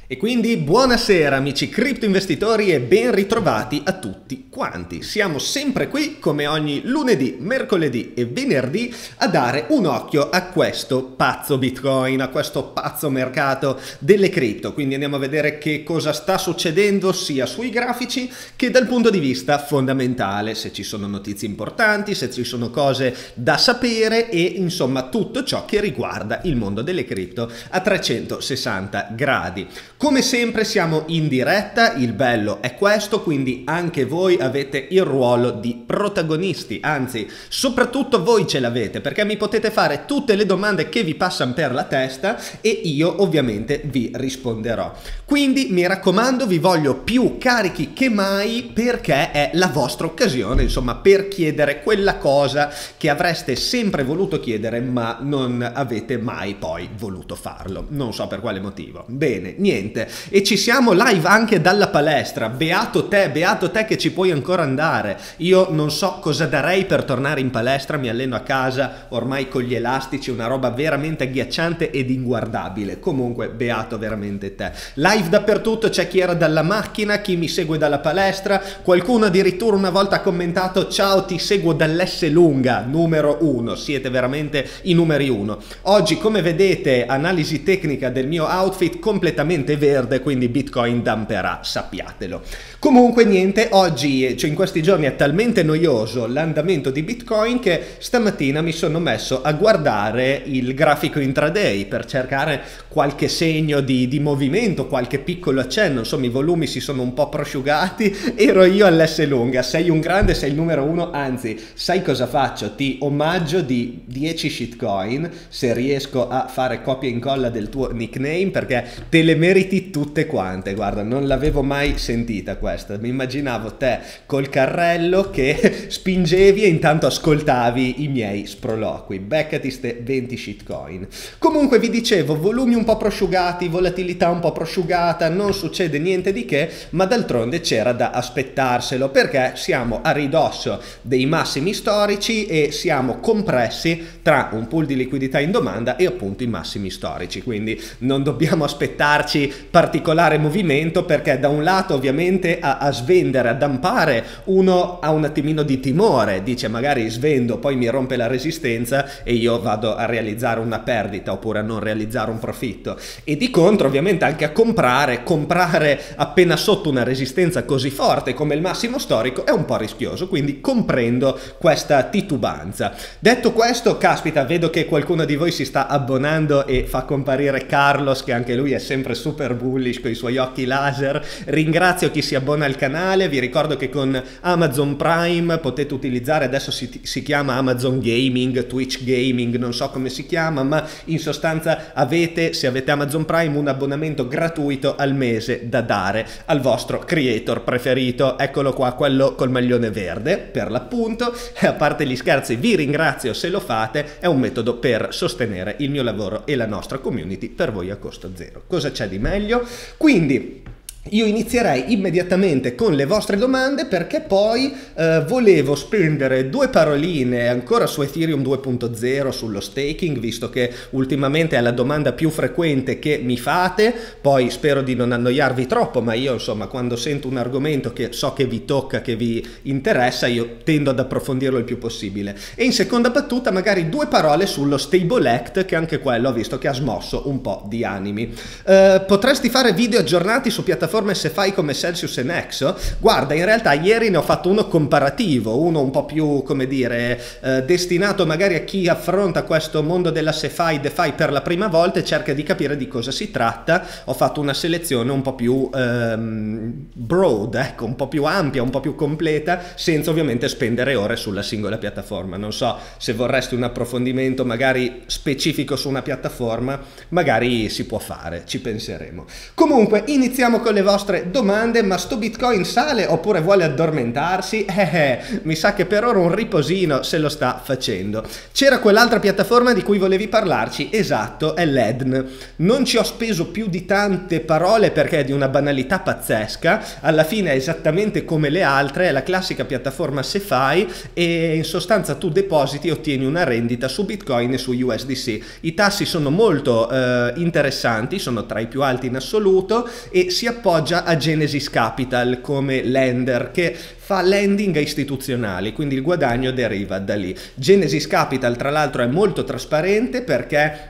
E quindi buonasera amici cripto investitori e ben ritrovati a tutti quanti. Siamo sempre qui come ogni lunedì, mercoledì e venerdì a dare un occhio a questo pazzo Bitcoin, a questo pazzo mercato delle cripto. Quindi andiamo a vedere che cosa sta succedendo sia sui grafici che dal punto di vista fondamentale, se ci sono notizie importanti, se ci sono cose da sapere e insomma tutto ciò che riguarda il mondo delle cripto a 360 gradi. Come sempre siamo in diretta, il bello è questo, quindi anche voi avete il ruolo di protagonisti, anzi soprattutto voi ce l'avete perché mi potete fare tutte le domande che vi passano per la testa e io ovviamente vi risponderò. Quindi mi raccomando, vi voglio più carichi che mai perché è la vostra occasione, insomma, per chiedere quella cosa che avreste sempre voluto chiedere ma non avete mai poi voluto farlo, non so per quale motivo. Bene, niente. E ci siamo live anche dalla palestra, beato te che ci puoi ancora andare. Io non so cosa darei per tornare in palestra, mi alleno a casa ormai con gli elastici, una roba veramente agghiacciante ed inguardabile. Comunque beato veramente te. Live dappertutto, c'è chi era dalla macchina, chi mi segue dalla palestra, qualcuno addirittura una volta ha commentato ciao ti seguo dall'S lunga, numero 1, siete veramente i numeri 1. Oggi come vedete analisi tecnica del mio outfit completamente verde, quindi Bitcoin dumperà, sappiatelo. Comunque niente, oggi, cioè in questi giorni è talmente noioso l'andamento di Bitcoin che stamattina mi sono messo a guardare il grafico intraday per cercare qualche segno di movimento, qualche piccolo accenno, insomma i volumi si sono un po' prosciugati, ero io all'S lunga, sei un grande, sei il numero 1, anzi sai cosa faccio? Ti omaggio di 10 shitcoin se riesco a fare copia e incolla del tuo nickname perché te le meriti tutte quante. Guarda, non l'avevo mai sentita questa, mi immaginavo te col carrello che spingevi e intanto ascoltavi i miei sproloqui. Beccati ste 20 shitcoin. Comunque vi dicevo, volumi un po' prosciugati, volatilità un po' prosciugata, non succede niente di che, ma d'altronde c'era da aspettarselo perché siamo a ridosso dei massimi storici e siamo compressi tra un pool di liquidità in domanda e appunto i massimi storici, quindi non dobbiamo aspettarci particolare movimento perché da un lato ovviamente a svendere, a dampare uno ha un attimino di timore, dice magari svendo poi mi rompe la resistenza e io vado a realizzare una perdita oppure a non realizzare un profitto, e di contro ovviamente anche a comprare appena sotto una resistenza così forte come il massimo storico è un po' rischioso, quindi comprendo questa titubanza. Detto questo, caspita, vedo che qualcuno di voi si sta abbonando e fa comparire Carlos che anche lui è sempre super bullish con i suoi occhi laser. Ringrazio chi si abbona al canale, vi ricordo che con Amazon Prime potete utilizzare, adesso si chiama Amazon Gaming, Twitch Gaming, non so come si chiama, ma in sostanza avete, se avete Amazon Prime, un abbonamento gratuito al mese da dare al vostro creator preferito, eccolo qua, quello col maglione verde per l'appunto, e a parte gli scherzi vi ringrazio se lo fate, è un metodo per sostenere il mio lavoro e la nostra community per voi a costo zero. Cosa c'è di meglio? Quindi io inizierei immediatamente con le vostre domande perché poi volevo spendere due paroline ancora su Ethereum 2.0, sullo staking, visto che ultimamente è la domanda più frequente che mi fate. Poi spero di non annoiarvi troppo, ma io insomma quando sento un argomento che so che vi tocca, che vi interessa, io tendo ad approfondirlo il più possibile. E in seconda battuta magari due parole sullo Stable Act, che anche quello ho visto che ha smosso un po' di animi. Potresti fare video aggiornati su piattaforme SeFi come Celsius e Nexo? Guarda, in realtà ieri ne ho fatto uno comparativo, uno un po' più, come dire, destinato magari a chi affronta questo mondo della SeFi, DeFi per la prima volta e cerca di capire di cosa si tratta. Ho fatto una selezione un po' più broad, ecco, un po' più ampia, un po' più completa, senza ovviamente spendere ore sulla singola piattaforma. Non so se vorresti un approfondimento magari specifico su una piattaforma, magari si può fare, ci penseremo. Comunque iniziamo con le le vostre domande. Ma sto Bitcoin sale oppure vuole addormentarsi? Mi sa che per ora un riposino se lo sta facendo. C'era quell'altra piattaforma di cui volevi parlarci, esatto, è l'Edn. Non ci ho speso più di tante parole perché è di una banalità pazzesca, alla fine è esattamente come le altre, è la classica piattaforma SeFi e in sostanza tu depositi e ottieni una rendita su Bitcoin e su USDC. I tassi sono molto interessanti, sono tra i più alti in assoluto e si appoggia a Genesis Capital come lender che fa lending a istituzionali, quindi il guadagno deriva da lì. Genesis Capital tra l'altro è molto trasparente perché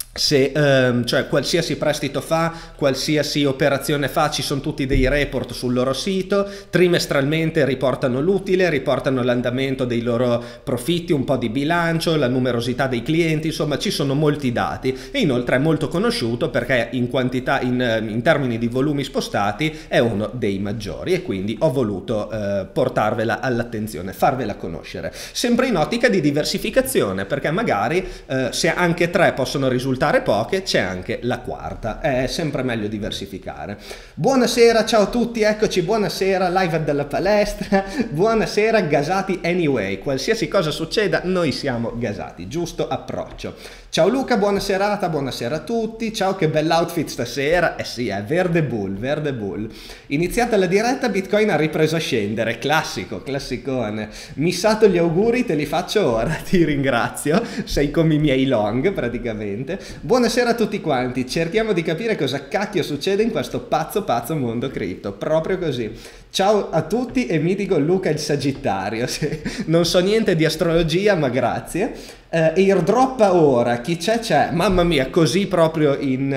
cioè qualsiasi prestito fa, qualsiasi operazione fa, ci sono tutti dei report sul loro sito, trimestralmente riportano l'utile, riportano l'andamento dei loro profitti, un po' di bilancio, la numerosità dei clienti, insomma ci sono molti dati e inoltre è molto conosciuto perché in quantità, in termini di volumi spostati è uno dei maggiori e quindi ho voluto portarvela all'attenzione, farvela conoscere, sempre in ottica di diversificazione perché magari se anche tre possono risultare poche, c'è anche la quarta, è sempre meglio diversificare. Buonasera, ciao a tutti, eccoci, buonasera, live dalla palestra, buonasera, gasati anyway, qualsiasi cosa succeda noi siamo gasati, giusto approccio. Ciao Luca, buona serata, buonasera a tutti, ciao che bell'outfit stasera, eh sì, è verde bull, verde bull. Iniziata la diretta, Bitcoin ha ripreso a scendere, classico, classicone, missato gli auguri, te li faccio ora, ti ringrazio, sei come i miei long praticamente. Buonasera a tutti quanti, cerchiamo di capire cosa cacchio succede in questo pazzo mondo cripto, proprio così. Ciao a tutti e mi dico Luca il Sagittario, non so niente di astrologia ma grazie. Airdroppa ora, chi c'è? Mamma mia, così proprio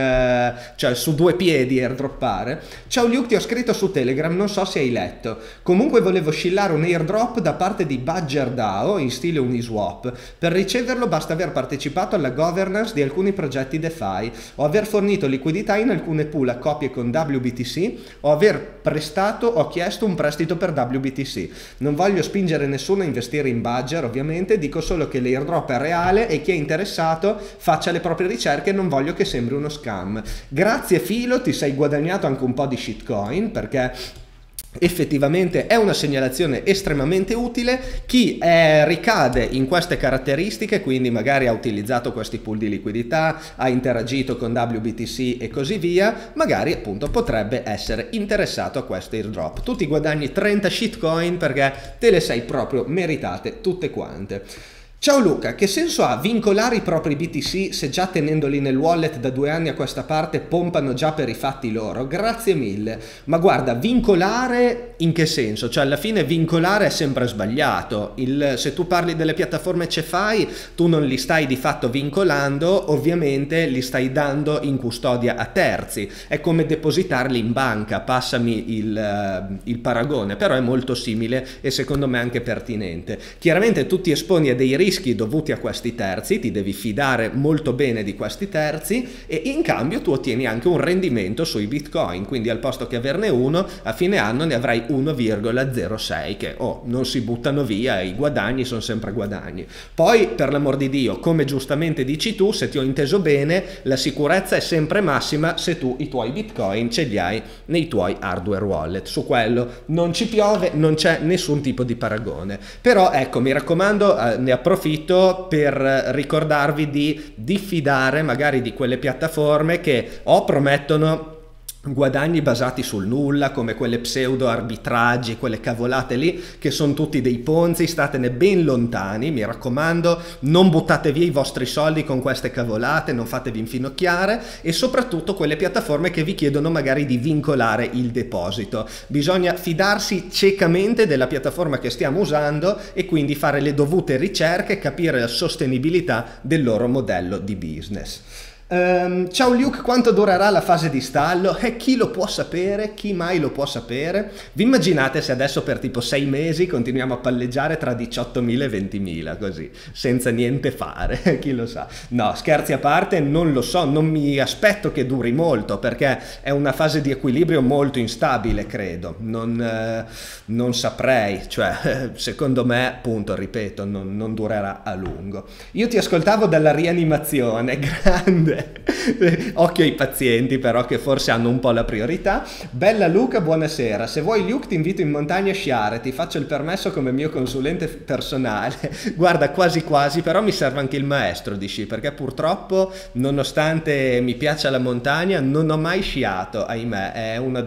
cioè su due piedi airdroppare. Ciao Luke, ti ho scritto su Telegram, non so se hai letto. Comunque volevo scillare un airdrop da parte di Badger DAO in stile Uniswap. Per riceverlo basta aver partecipato alla governance di alcuni progetti DeFi o aver fornito liquidità in alcune pool a coppie con WBTC o aver prestato o chiesto un prestito per WBTC. Non voglio spingere nessuno a investire in Badger, ovviamente, dico solo che l'airdrop è reale e chi è interessato faccia le proprie ricerche, non voglio che sembri uno scam. Grazie Filo, ti sei guadagnato anche un po' di shitcoin perché effettivamente è una segnalazione estremamente utile. Chi ricade in queste caratteristiche, quindi magari ha utilizzato questi pool di liquidità, ha interagito con WBTC e così via, magari appunto potrebbe essere interessato a questo airdrop. Tu ti guadagni 30 shitcoin perché te le sei proprio meritate tutte quante. Ciao Luca, che senso ha vincolare i propri BTC se già tenendoli nel wallet da 2 anni a questa parte pompano già per i fatti loro? Grazie mille. Ma guarda, vincolare in che senso? Cioè alla fine vincolare è sempre sbagliato. Se tu parli delle piattaforme CeFi tu non li stai di fatto vincolando, ovviamente li stai dando in custodia a terzi. È come depositarli in banca, passami il paragone, però è molto simile e secondo me anche pertinente. Chiaramente tu ti esponi a dei rischi dovuti a questi terzi, ti devi fidare molto bene di questi terzi e in cambio tu ottieni anche un rendimento sui bitcoin, quindi al posto che averne uno a fine anno ne avrai 1,06 che non si buttano via, i guadagni sono sempre guadagni. Poi per l'amor di Dio, come giustamente dici tu, se ti ho inteso bene, la sicurezza è sempre massima se tu i tuoi bitcoin ce li hai nei tuoi hardware wallet, su quello non ci piove, non c'è nessun tipo di paragone. Però ecco, mi raccomando, ne approfitto per ricordarvi di diffidare magari di quelle piattaforme che promettono guadagni basati sul nulla, come quelle pseudo arbitraggi, quelle cavolate lì che sono tutti dei ponzi. Statene ben lontani, mi raccomando, non buttate via i vostri soldi con queste cavolate, non fatevi infinocchiare, e soprattutto quelle piattaforme che vi chiedono magari di vincolare il deposito. Bisogna fidarsi ciecamente della piattaforma che stiamo usando e quindi fare le dovute ricerche, capire la sostenibilità del loro modello di business. Ciao Luke, quanto durerà la fase di stallo? Chi lo può sapere? Chi mai lo può sapere? Vi immaginate se adesso per tipo 6 mesi continuiamo a palleggiare tra 18.000 e 20.000 così, senza niente fare? Chi lo sa? No, scherzi a parte, non lo so, non mi aspetto che duri molto perché è una fase di equilibrio molto instabile, credo. Non saprei, cioè secondo me, appunto, ripeto, non durerà a lungo. Io ti ascoltavo dalla rianimazione, grande. Occhio ai pazienti però, che forse hanno un po' la priorità. Bella Luca, buonasera. Se vuoi Luke ti invito in montagna a sciare, ti faccio il permesso come mio consulente personale. Guarda, quasi quasi, però mi serve anche il maestro di sci, perché purtroppo, nonostante mi piaccia la montagna, non ho mai sciato, ahimè. È una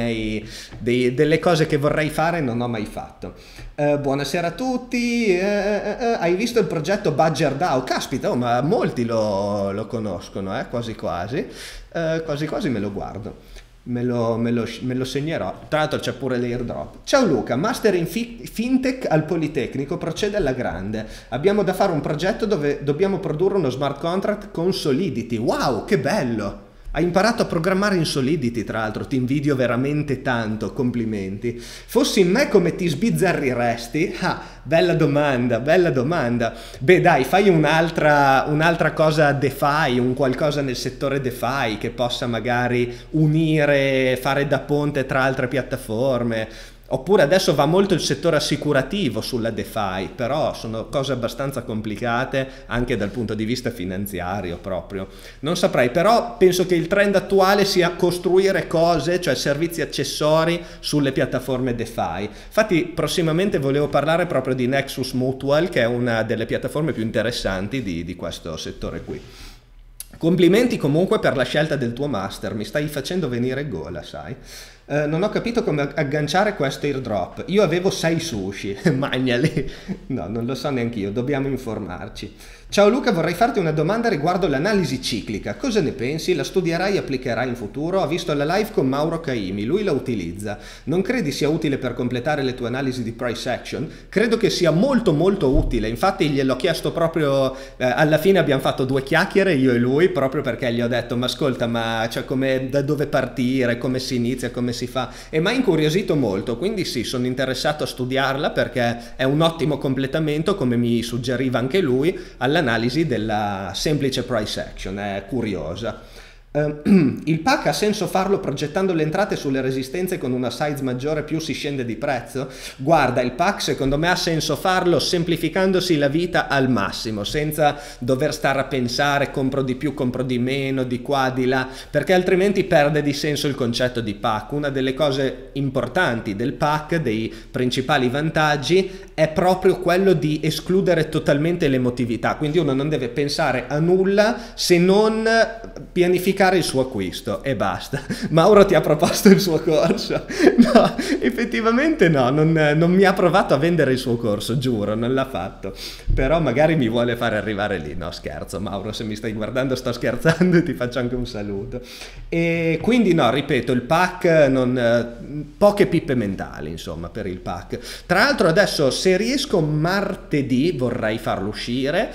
delle cose che vorrei fare e non ho mai fatto. Buonasera a tutti. Hai visto il progetto Badger DAO? Caspita, ma molti lo conoscono, quasi quasi. Quasi quasi me lo guardo. Me lo segnerò. Tra l'altro c'è pure l'airdrop. Ciao Luca, master in fintech al Politecnico, procede alla grande. Abbiamo da fare un progetto dove dobbiamo produrre uno smart contract con Solidity. Wow, che bello! Hai imparato a programmare in Solidity, tra l'altro, ti invidio veramente tanto, complimenti. Fossi in me, come ti sbizzarriresti? Ah, bella domanda, bella domanda. Beh dai, fai un'altra cosa DeFi, un qualcosa nel settore DeFi che possa magari unire, fare da ponte tra altre piattaforme. Oppure adesso va molto il settore assicurativo sulla DeFi, però sono cose abbastanza complicate anche dal punto di vista finanziario proprio. Non saprei, però penso che il trend attuale sia costruire cose, cioè servizi accessori sulle piattaforme DeFi. Infatti prossimamente volevo parlare proprio di Nexus Mutual, che è una delle piattaforme più interessanti di questo settore qui. Complimenti comunque per la scelta del tuo master, mi stai facendo venire gola, sai? Non ho capito come agganciare questo airdrop. Io avevo 6 sushi, magnali. No, non lo so neanche io, dobbiamo informarci. Ciao Luca, vorrei farti una domanda riguardo l'analisi ciclica. Cosa ne pensi? La studierai e applicherai in futuro? Ho visto la live con Mauro Caimi, lui la utilizza. Non credi sia utile per completare le tue analisi di price action? Credo che sia molto molto utile, infatti gliel'ho chiesto proprio, alla fine abbiamo fatto 2 chiacchiere io e lui, proprio perché gli ho detto ma ascolta, ma cioè, da dove partire, come si inizia, come si fa, e mi ha incuriosito molto, quindi sì, sono interessato a studiarla perché è un ottimo completamento, come mi suggeriva anche lui, all'analisi della semplice price action, è curiosa. Il pack ha senso farlo progettando le entrate sulle resistenze con una size maggiore più si scende di prezzo? Guarda, il pack secondo me ha senso farlo semplificandosi la vita al massimo, senza dover stare a pensare compro di più, compro di meno, di qua, di là, perché altrimenti perde di senso il concetto di pack. Una delle cose importanti del pack, dei principali vantaggi, è proprio quello di escludere totalmente l'emotività, quindi uno non deve pensare a nulla se non pianificare il suo acquisto e basta. Mauro ti ha proposto il suo corso? No, effettivamente no, non mi ha provato a vendere il suo corso, giuro, non l'ha fatto, però magari mi vuole fare arrivare lì. No, scherzo Mauro, se mi stai guardando sto scherzando e ti faccio anche un saluto. E quindi no, ripeto, il pack poche pippe mentali insomma per il pack. Tra l'altro adesso, se riesco, martedì vorrei farlo uscire,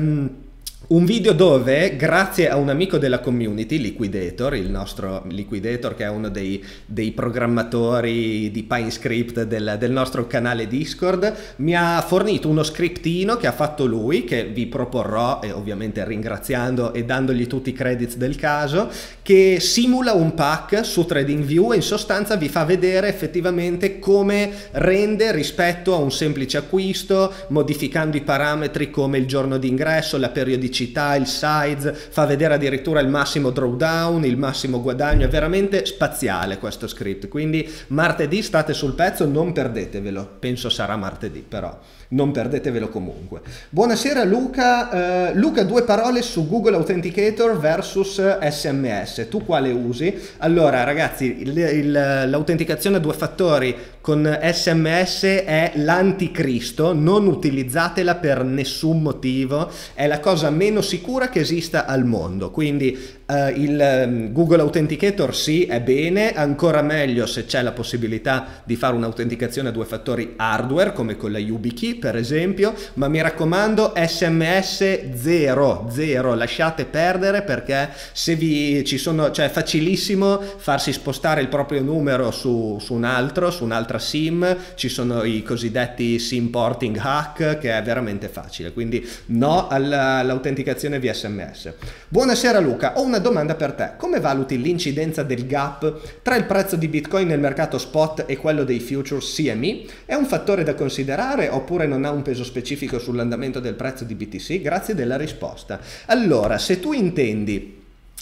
un video dove, grazie a un amico della community, Liquidator, il nostro Liquidator, che è uno dei programmatori di PineScript del nostro canale Discord, mi ha fornito uno scriptino che ha fatto lui, che vi proporrò, e ovviamente ringraziando e dandogli tutti i credits del caso, che simula un pack su TradingView e in sostanza vi fa vedere effettivamente come rende rispetto a un semplice acquisto, modificando i parametri come il giorno di ingresso, la periodicità, il size, fa vedere addirittura il massimo drawdown, il massimo guadagno. È veramente spaziale questo script, quindi martedì state sul pezzo, non perdetevelo, penso sarà martedì, però non perdetevelo comunque. Buonasera Luca. Luca, 2 parole su Google Authenticator versus SMS, tu quale usi? Allora ragazzi, l'autenticazione a 2 fattori con SMS è l'anticristo, non utilizzatela per nessun motivo, è la cosa meno sicura che esista al mondo, quindi il Google Authenticator sì, è bene, ancora meglio se c'è la possibilità di fare un'autenticazione a 2 fattori hardware come con la YubiKey per esempio, ma mi raccomando SMS zero, lasciate perdere, perché se cioè è facilissimo farsi spostare il proprio numero su un'altra SIM, ci sono i cosiddetti SIM porting hack, che è veramente facile, quindi no all'autenticazione via SMS. Buonasera Luca, ho una domanda per te. Come valuti l'incidenza del gap tra il prezzo di Bitcoin nel mercato spot e quello dei futures CME? È un fattore da considerare oppure non ha un peso specifico sull'andamento del prezzo di BTC? Grazie della risposta. Allora, se tu intendi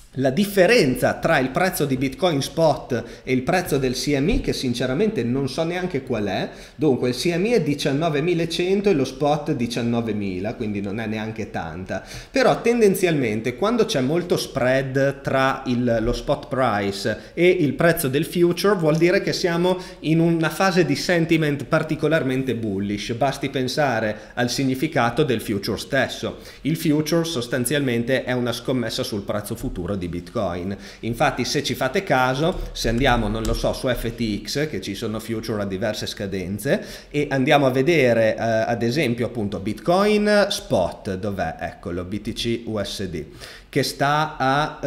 la differenza tra il prezzo di Bitcoin spot e il prezzo del CME, che sinceramente non so neanche qual è. Dunque il CME è 19.100 e lo spot 19.000, quindi non è neanche tanta, però tendenzialmente quando c'è molto spread tra lo spot price e il prezzo del future vuol dire che siamo in una fase di sentiment particolarmente bullish. Basti pensare al significato del future stesso. Il future sostanzialmente è una scommessa sul prezzo futuro di Bitcoin. Infatti, se ci fate caso, se andiamo, non lo so, su FTX, che ci sono future a diverse scadenze, e andiamo a vedere ad esempio appunto Bitcoin spot, dov'è? Eccolo, BTC USD, che sta a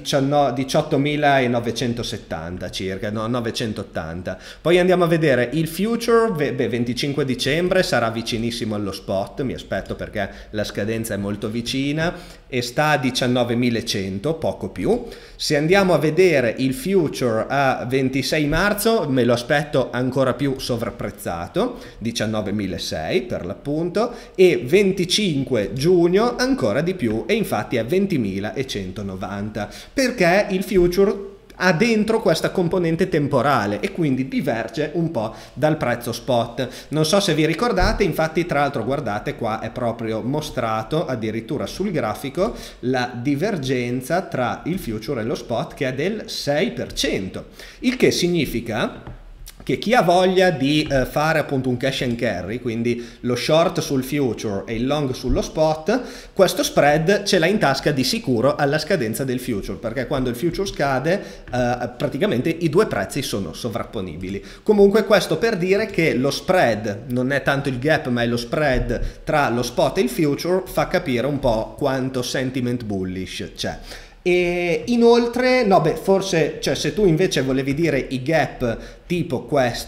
18.970 circa, no, 980. Poi andiamo a vedere il future, 25 dicembre sarà vicinissimo allo spot, mi aspetto perché la scadenza è molto vicina, e sta a 19.100, poco più. Se andiamo a vedere il future a 26 marzo, me lo aspetto ancora più sovrapprezzato, 19.600 per l'appunto, e 25 giugno ancora di più, e infatti è 20.190, perché il future ha dentro questa componente temporale e quindi diverge un po' dal prezzo spot. Non so se vi ricordate, infatti tra l'altro guardate qua è proprio mostrato addirittura sul grafico la divergenza tra il future e lo spot, che è del 6%, il che significa che chi ha voglia di fare appunto un cash and carry, quindi lo short sul future e il long sullo spot, questo spread ce l'ha in tasca di sicuro alla scadenza del future, perché quando il future scade praticamente i due prezzi sono sovrapponibili. Comunque questo per dire che lo spread non è tanto il gap, ma è lo spread tra lo spot e il future, fa capire un po' quanto sentiment bullish c'è. E inoltre, no beh, forse, cioè se tu invece volevi dire i gap tipo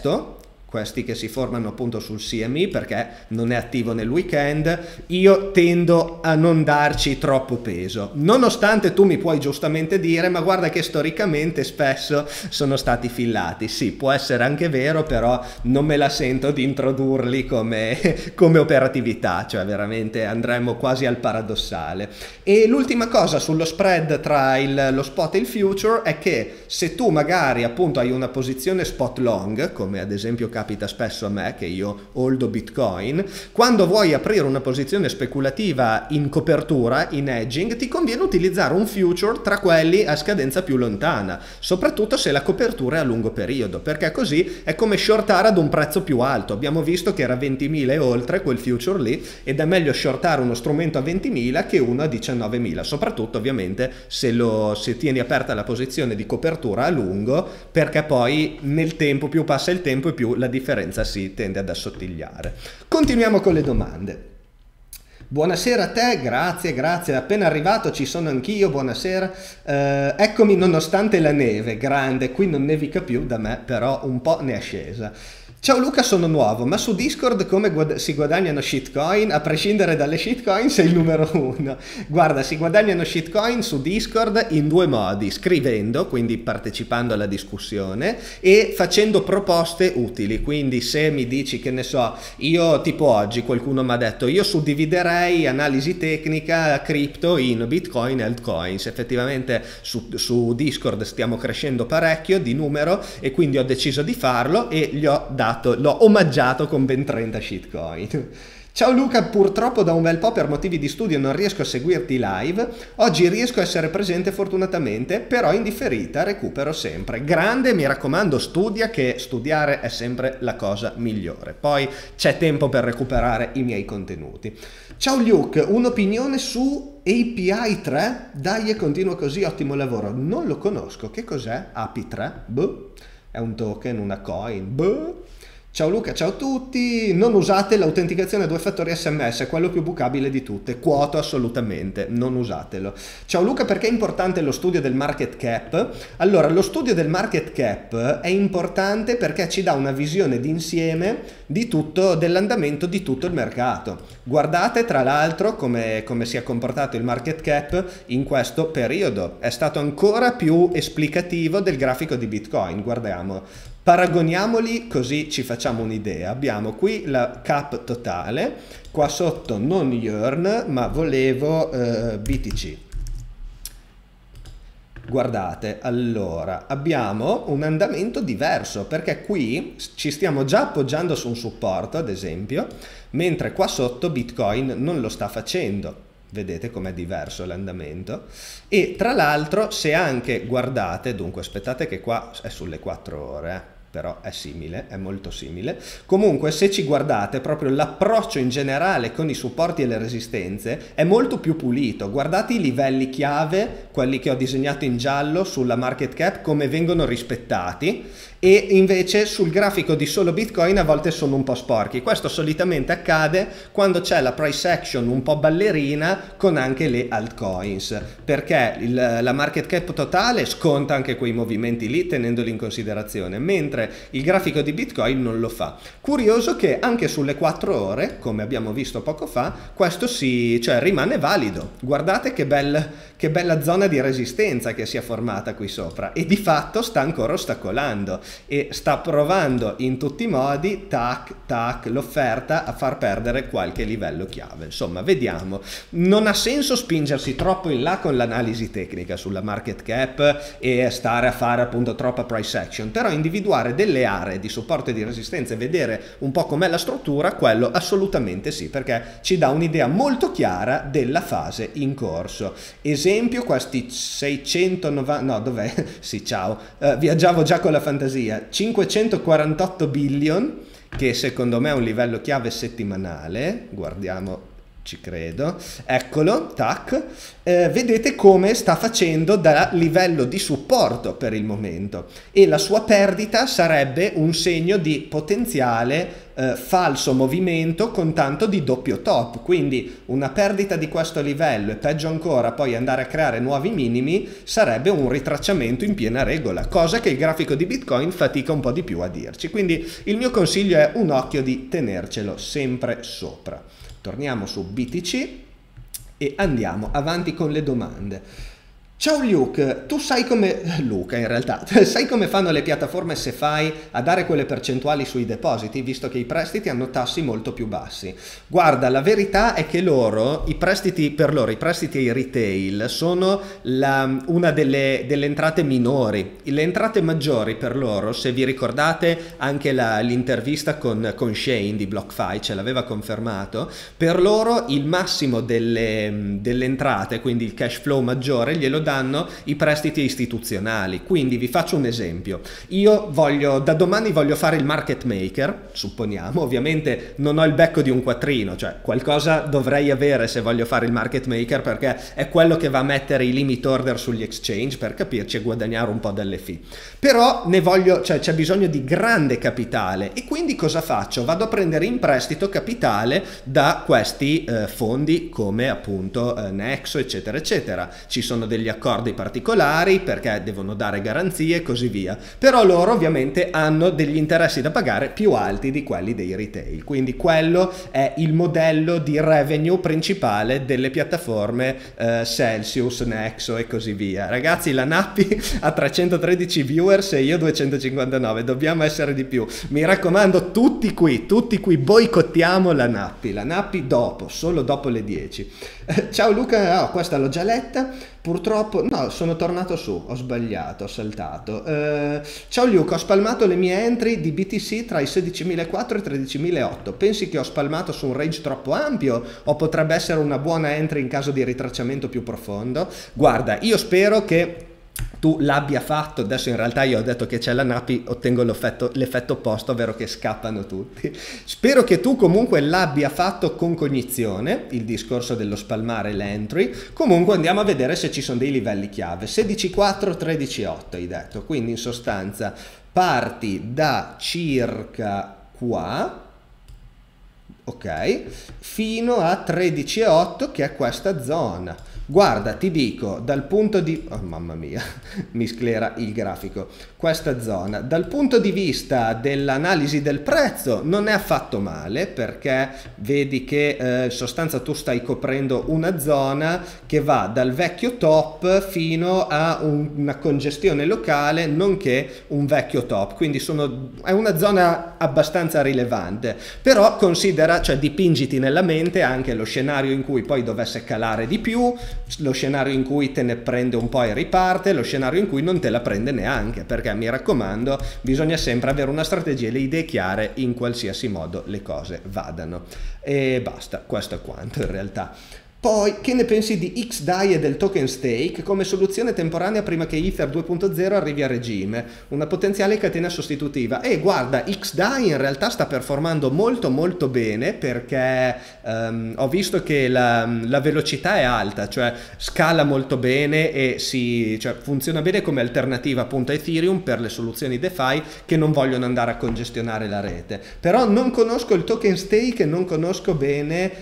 questi che si formano appunto sul CME perché non è attivo nel weekend, io tendo a non darci troppo peso, nonostante tu mi puoi giustamente dire ma guarda che storicamente spesso sono stati fillati. Sì, può essere anche vero, però non me la sento di introdurli come operatività, cioè veramente andremo quasi al paradossale. E l'ultima cosa sullo spread tra lo spot e il future è che se tu magari appunto hai una posizione spot long, come ad esempio capita spesso a me che io holdo Bitcoin, quando vuoi aprire una posizione speculativa in copertura, in hedging, ti conviene utilizzare un future tra quelli a scadenza più lontana, soprattutto se la copertura è a lungo periodo, perché così è come shortare ad un prezzo più alto. Abbiamo visto che era 20.000 e oltre quel future lì, ed è meglio shortare uno strumento a 20.000 che uno a 19.000, soprattutto ovviamente se tieni aperta la posizione di copertura a lungo, perché poi nel tempo, più passa il tempo e più la differenza si tende ad assottigliare. Continuiamo con le domande. Buonasera a te, grazie, appena arrivato ci sono anch'io, buonasera. Eccomi nonostante la neve, grande, qui non nevica più da me, però un po' ne è scesa. Ciao Luca, sono nuovo, ma su Discord come si guadagnano shitcoin? A prescindere dalle shitcoin sei il numero uno. Guarda, si guadagnano shitcoin su Discord in due modi: scrivendo, quindi partecipando alla discussione, e facendo proposte utili. Quindi se mi dici, che ne so, io tipo oggi qualcuno mi ha detto io suddividerei analisi tecnica cripto in Bitcoin e altcoins. Effettivamente su Discord stiamo crescendo parecchio di numero e quindi ho deciso di farlo e l'ho omaggiato con ben 30 shitcoin. Ciao Luca, purtroppo da un bel po' per motivi di studio non riesco a seguirti live. Oggi riesco a essere presente fortunatamente, però in differita recupero sempre. Grande, mi raccomando, studia, che studiare è sempre la cosa migliore. Poi c'è tempo per recuperare i miei contenuti. Ciao Luke, un'opinione su API 3? Dai, e continua così, ottimo lavoro. Non lo conosco, che cos'è API 3? Boh. È un token, una coin? Boh. Ciao Luca, ciao a tutti. Non usate l'autenticazione a due fattori SMS, è quello più bucabile di tutte. Quoto assolutamente, non usatelo. Ciao Luca, perché è importante lo studio del market cap? Allora, lo studio del market cap è importante perché ci dà una visione d'insieme di tutto, dell'andamento di tutto il mercato. Guardate tra l'altro come si è comportato il market cap in questo periodo. È stato ancora più esplicativo del grafico di Bitcoin. Guardiamo. Paragoniamoli così ci facciamo un'idea. Abbiamo qui la cap totale, qua sotto non Yearn ma volevo BTC. guardate, allora abbiamo un andamento diverso perché qui ci stiamo già appoggiando su un supporto, ad esempio, mentre qua sotto Bitcoin non lo sta facendo. Vedete com'è diverso l'andamento? E tra l'altro, se anche guardate, dunque aspettate che qua è sulle 4 ore, però è simile, è molto simile. Comunque se ci guardate proprio l'approccio in generale con i supporti e le resistenze è molto più pulito. Guardate i livelli chiave, quelli che ho disegnato in giallo sulla market cap, come vengono rispettati, e invece sul grafico di solo Bitcoin a volte sono un po' sporchi. Questo solitamente accade quando c'è la price action un po' ballerina con anche le altcoins, perché la market cap totale sconta anche quei movimenti lì tenendoli in considerazione, mentre il grafico di Bitcoin non lo fa. Curioso che anche sulle 4 ore, come abbiamo visto poco fa, questo rimane valido. Guardate che bella zona di resistenza che si è formata qui sopra, e di fatto sta ancora ostacolando e sta provando in tutti i modi, tac tac, l'offerta a far perdere qualche livello chiave. Insomma, vediamo. Non ha senso spingersi troppo in là con l'analisi tecnica sulla market cap e stare a fare appunto troppa price action, però individuare delle aree di supporto e di resistenza e vedere un po' com'è la struttura, quello assolutamente sì, perché ci dà un'idea molto chiara della fase in corso. Esempio, questi 690, no, dov'è? Sì, ciao, viaggiavo già con la fantasia, 548 billion, che secondo me è un livello chiave settimanale, guardiamo, ci credo, eccolo, tac, vedete come sta facendo da livello di supporto per il momento, e la sua perdita sarebbe un segno di potenziale falso movimento con tanto di doppio top, quindi una perdita di questo livello e peggio ancora poi andare a creare nuovi minimi sarebbe un ritracciamento in piena regola, cosa che il grafico di Bitcoin fatica un po' di più a dirci, quindi il mio consiglio è un occhio di tenercelo sempre sopra. Torniamo su BTC e andiamo avanti con le domande. Ciao Luke, tu sai come... Luca in realtà, sai come fanno le piattaforme SeFi a dare quelle percentuali sui depositi, visto che i prestiti hanno tassi molto più bassi? Guarda, la verità è che i prestiti ai retail sono una delle entrate minori. Le entrate maggiori per loro, se vi ricordate anche l'intervista con Shane di BlockFi, ce l'aveva confermato, per loro il massimo delle entrate, quindi il cash flow maggiore, glielo danno i prestiti istituzionali. Quindi vi faccio un esempio: io da domani voglio fare il market maker, supponiamo, ovviamente non ho il becco di un quattrino, cioè qualcosa dovrei avere se voglio fare il market maker, perché è quello che va a mettere i limit order sugli exchange, per capirci, e guadagnare un po' dalle fee. Però c'è bisogno di grande capitale, e quindi cosa faccio? Vado a prendere in prestito capitale da questi fondi come appunto Nexo, eccetera eccetera. Ci sono degli accordi particolari perché devono dare garanzie e così via, però loro ovviamente hanno degli interessi da pagare più alti di quelli dei retail, quindi quello è il modello di revenue principale delle piattaforme Celsius, Nexo e così via. Ragazzi, la Nappi ha 313 viewers e io 259, dobbiamo essere di più, mi raccomando, tutti qui boicottiamo la Nappi solo dopo le 10. Ciao Luca, questa l'ho già letta, purtroppo no, sono tornato su, ho sbagliato, ho saltato. Ciao Luca, ho spalmato le mie entry di BTC tra i 16.400 e i 13.800, pensi che ho spalmato su un range troppo ampio o potrebbe essere una buona entry in caso di ritracciamento più profondo? Guarda, io spero che tu l'abbia fatto. Adesso in realtà io ho detto che c'è la Nappi, ottengo l'effetto opposto, ovvero che scappano tutti. Spero che tu comunque l'abbia fatto con cognizione, il discorso dello spalmare l'entry. Comunque andiamo a vedere se ci sono dei livelli chiave. 16.4, 13.8 hai detto, quindi in sostanza parti da circa qua, ok, fino a 13.8, che è questa zona. Guarda, ti dico, dal punto di... oh, mamma mia, mi sclera il grafico. Questa zona, dal punto di vista dell'analisi del prezzo, non è affatto male, perché vedi che in sostanza tu stai coprendo una zona che va dal vecchio top fino a una congestione locale, nonché un vecchio top. Quindi è una zona abbastanza rilevante. Però considera vista, cioè dipingiti nella mente anche lo scenario in cui poi dovesse calare di più, lo scenario in cui te ne prende un po' e riparte, lo scenario in cui non te la prende neanche, perché mi raccomando, bisogna sempre avere una strategia e le idee chiare in qualsiasi modo le cose vadano. E basta, questo è quanto in realtà. Poi, che ne pensi di XDAI e del token stake come soluzione temporanea prima che Ether 2.0 arrivi a regime? Una potenziale catena sostitutiva. E guarda, XDAI in realtà sta performando molto molto bene, perché ho visto che la velocità è alta, cioè scala molto bene e cioè, funziona bene come alternativa appunto a Ethereum per le soluzioni DeFi che non vogliono andare a congestionare la rete. Però non conosco il token stake e non conosco bene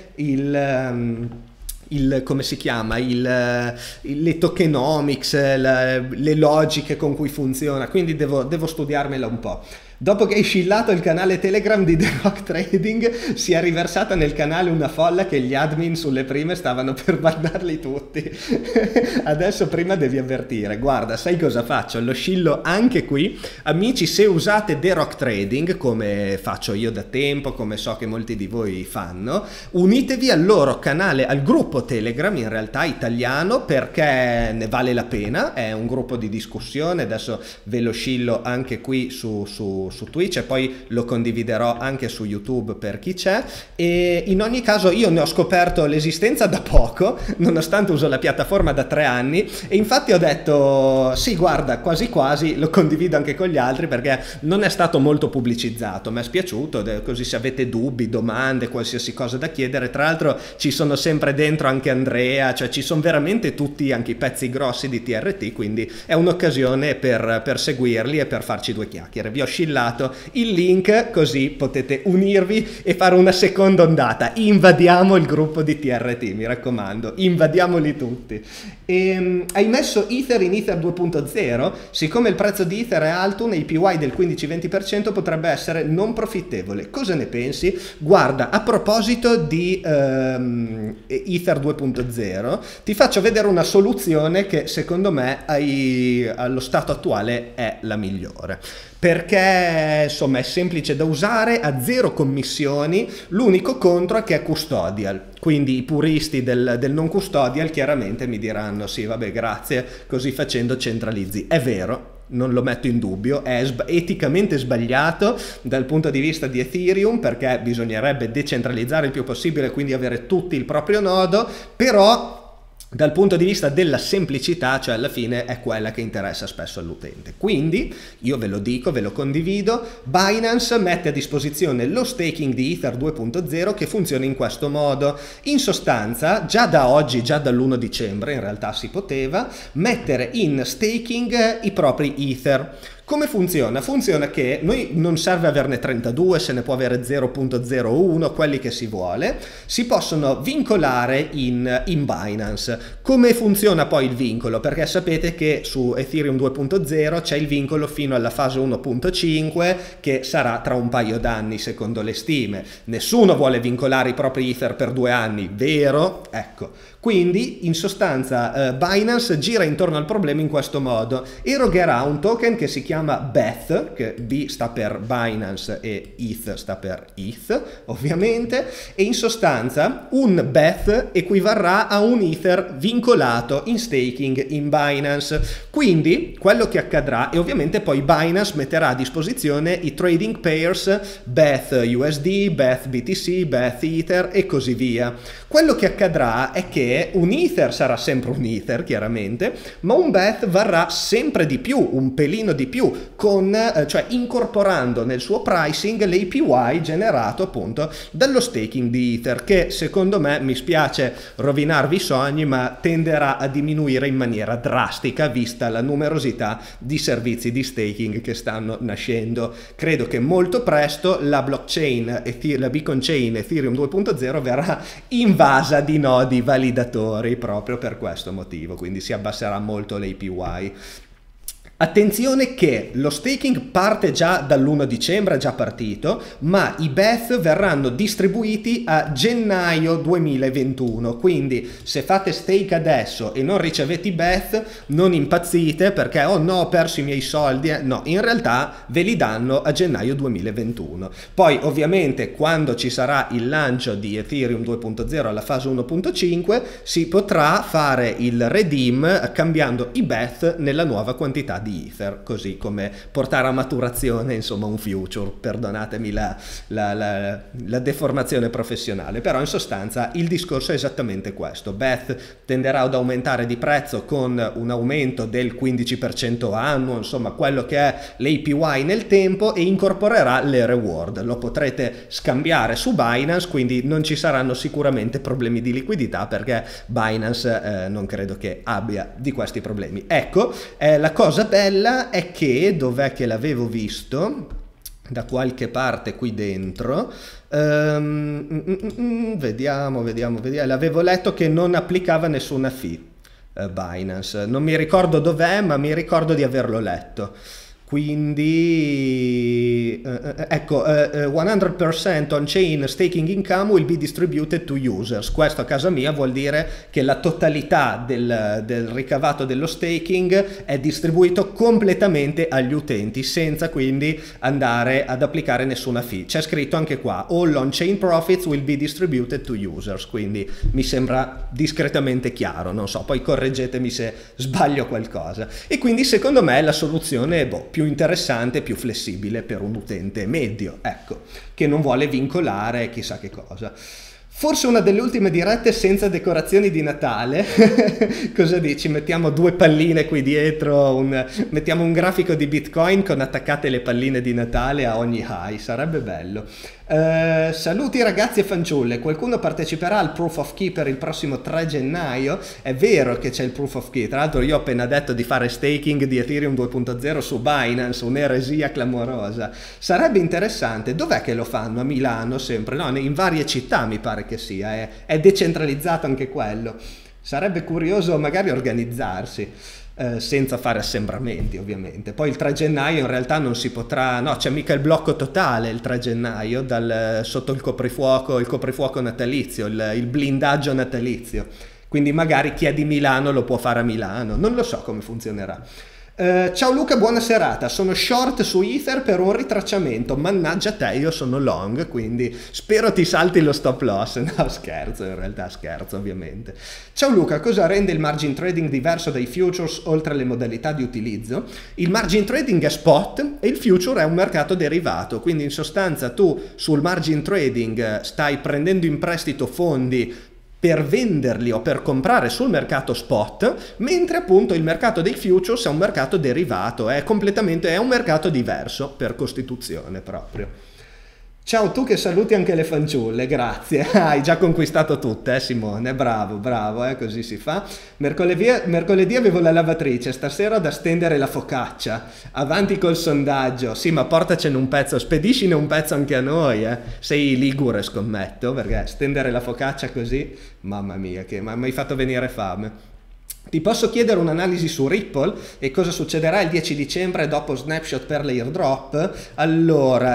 come si chiama, le tokenomics, le logiche con cui funziona, quindi devo studiarmela un po'. Dopo che hai scillato il canale Telegram di The Rock Trading, si è riversata nel canale una folla che gli admin sulle prime stavano per bannarli tutti. Adesso prima devi avvertire. Guarda, sai cosa faccio? Lo scillo anche qui. Amici, se usate The Rock Trading, come faccio io da tempo, come so che molti di voi fanno, unitevi al loro canale, al gruppo Telegram, in realtà italiano, perché ne vale la pena. È un gruppo di discussione. Adesso ve lo scillo anche qui su Twitch e poi lo condividerò anche su YouTube per chi c'è. E in ogni caso io ne ho scoperto l'esistenza da poco, nonostante uso la piattaforma da 3 anni, e infatti ho detto sì, guarda, quasi quasi lo condivido anche con gli altri, perché non è stato molto pubblicizzato. Mi è spiaciuto, così se avete dubbi, domande, qualsiasi cosa da chiedere. Tra l'altro ci sono sempre dentro anche Andrea, cioè ci sono veramente tutti, anche i pezzi grossi di TRT, quindi è un'occasione per seguirli e per farci due chiacchiere. Vi ho scillato il link, così potete unirvi e fare una seconda ondata. Invadiamo il gruppo di TRT, mi raccomando, invadiamoli tutti. Hai messo Ether in Ether 2.0? Siccome il prezzo di Ether è alto, un APY del 15-20% potrebbe essere non profittevole. Cosa ne pensi? Guarda, a proposito di Ether 2.0, ti faccio vedere una soluzione che secondo me allo stato attuale è la migliore, perché insomma è semplice da usare, ha 0 commissioni. L'unico contro è che è custodial, quindi i puristi del non custodial chiaramente mi diranno sì, vabbè, grazie, così facendo centralizzi. È vero, non lo metto in dubbio, è eticamente sbagliato dal punto di vista di Ethereum, perché bisognerebbe decentralizzare il più possibile, quindi avere tutti il proprio nodo, però dal punto di vista della semplicità, cioè alla fine è quella che interessa spesso all'utente. Quindi io ve lo dico, ve lo condivido, Binance mette a disposizione lo staking di Ether 2.0 che funziona in questo modo. In sostanza, già da oggi, già dall'1 dicembre in realtà si poteva mettere in staking i propri Ether. Come funziona? Funziona che noi non serve averne 32, se ne può avere 0.01, quelli che si vuole, si possono vincolare in Binance. Come funziona poi il vincolo? Perché sapete che su Ethereum 2.0 c'è il vincolo fino alla fase 1.5 che sarà tra un paio d'anni secondo le stime. Nessuno vuole vincolare i propri Ether per 2 anni, vero? Ecco. Quindi in sostanza Binance gira intorno al problema in questo modo: erogherà un token che si chiama BETH, che B sta per Binance e ETH sta per ETH ovviamente, e in sostanza un BETH equivarrà a un Ether vincolato in staking in Binance. Quindi quello che accadrà, e ovviamente poi Binance metterà a disposizione i trading pairs BETH USD, BETH BTC, BETH Ether e così via. Quello che accadrà è che un Ether sarà sempre un Ether, chiaramente, ma un BETH varrà sempre di più, un pelino di più, cioè incorporando nel suo pricing l'APY generato appunto dallo staking di Ether, che secondo me, mi spiace rovinarvi i sogni, ma tenderà a diminuire in maniera drastica vista la numerosità di servizi di staking che stanno nascendo. Credo che molto presto la blockchain, la beacon chain Ethereum 2.0 verrà invasa di nodi validatori proprio per questo motivo, quindi si abbasserà molto l'APY. Attenzione che lo staking parte già dall'1 dicembre, è già partito, ma i BETH verranno distribuiti a gennaio 2021, quindi se fate stake adesso e non ricevete i BETH non impazzite perché oh no, ho perso i miei soldi, no, in realtà ve li danno a gennaio 2021. Poi ovviamente quando ci sarà il lancio di Ethereum 2.0 alla fase 1.5 si potrà fare il redeem cambiando i BETH nella nuova quantità di Ether, così come portare a maturazione insomma un future, perdonatemi la deformazione professionale, però in sostanza il discorso è esattamente questo: BETH tenderà ad aumentare di prezzo con un aumento del 15% annuo, insomma quello che è l'APY nel tempo, e incorporerà le reward, lo potrete scambiare su Binance, quindi non ci saranno sicuramente problemi di liquidità perché Binance non credo che abbia di questi problemi. Ecco, la cosa bella è che, dov'è che l'avevo visto? Da qualche parte qui dentro, vediamo, l'avevo letto che non applicava nessuna fee Binance, non mi ricordo dov'è ma mi ricordo di averlo letto. Quindi ecco, 100% on-chain staking income will be distributed to users. Questo a casa mia vuol dire che la totalità del ricavato dello staking è distribuito completamente agli utenti, senza quindi andare ad applicare nessuna fee. C'è scritto anche qua, all on-chain profits will be distributed to users, quindi mi sembra discretamente chiaro, non so, poi correggetemi se sbaglio qualcosa. E quindi secondo me la soluzione è più interessante, più flessibile per un utente medio, ecco, che non vuole vincolare chissà che cosa. Forse una delle ultime dirette senza decorazioni di Natale. Cosa dici? Mettiamo due palline qui dietro, mettiamo un grafico di Bitcoin con attaccate le palline di Natale a ogni high, sarebbe bello. Saluti ragazzi e fanciulle, qualcuno parteciperà al Proof of Key per il prossimo 3 gennaio? È vero che c'è il Proof of Key, tra l'altro io ho appena detto di fare staking di Ethereum 2.0 su Binance, un'eresia clamorosa. Sarebbe interessante. Dov'è che lo fanno? A Milano sempre? No, in varie città mi pare che sia, è decentralizzato anche quello. Sarebbe curioso magari organizzarsi. Senza fare assembramenti ovviamente. Poi il 3 gennaio in realtà non si potrà, no, c'è mica il blocco totale il 3 gennaio sotto il coprifuoco natalizio, il blindaggio natalizio, quindi magari chi è di Milano lo può fare a Milano, non lo so come funzionerà. Ciao Luca, buona serata, sono short su Ether per un ritracciamento, mannaggia te, io sono long, quindi spero ti salti lo stop loss. No, scherzo, in realtà scherzo ovviamente. Ciao Luca, cosa rende il margin trading diverso dai futures oltre alle modalità di utilizzo? Il margin trading è spot e il future è un mercato derivato, quindi in sostanza tu sul margin trading stai prendendo in prestito fondi per venderli o per comprare sul mercato spot, mentre appunto il mercato dei futures è un mercato derivato, è un mercato diverso per costituzione proprio. Ciao, tu che saluti anche le fanciulle, grazie, hai già conquistato tutte, Simone, bravo, così si fa. Mercoledì avevo la lavatrice, stasera ho da stendere la focaccia, avanti col sondaggio, sì ma portacene un pezzo, spediscine un pezzo anche a noi, sei ligure scommetto, perché stendere la focaccia così, mamma mia, che mi hai fatto venire fame. Ti posso chiedere un'analisi su Ripple e cosa succederà il 10 dicembre dopo snapshot per l'airdrop? Allora,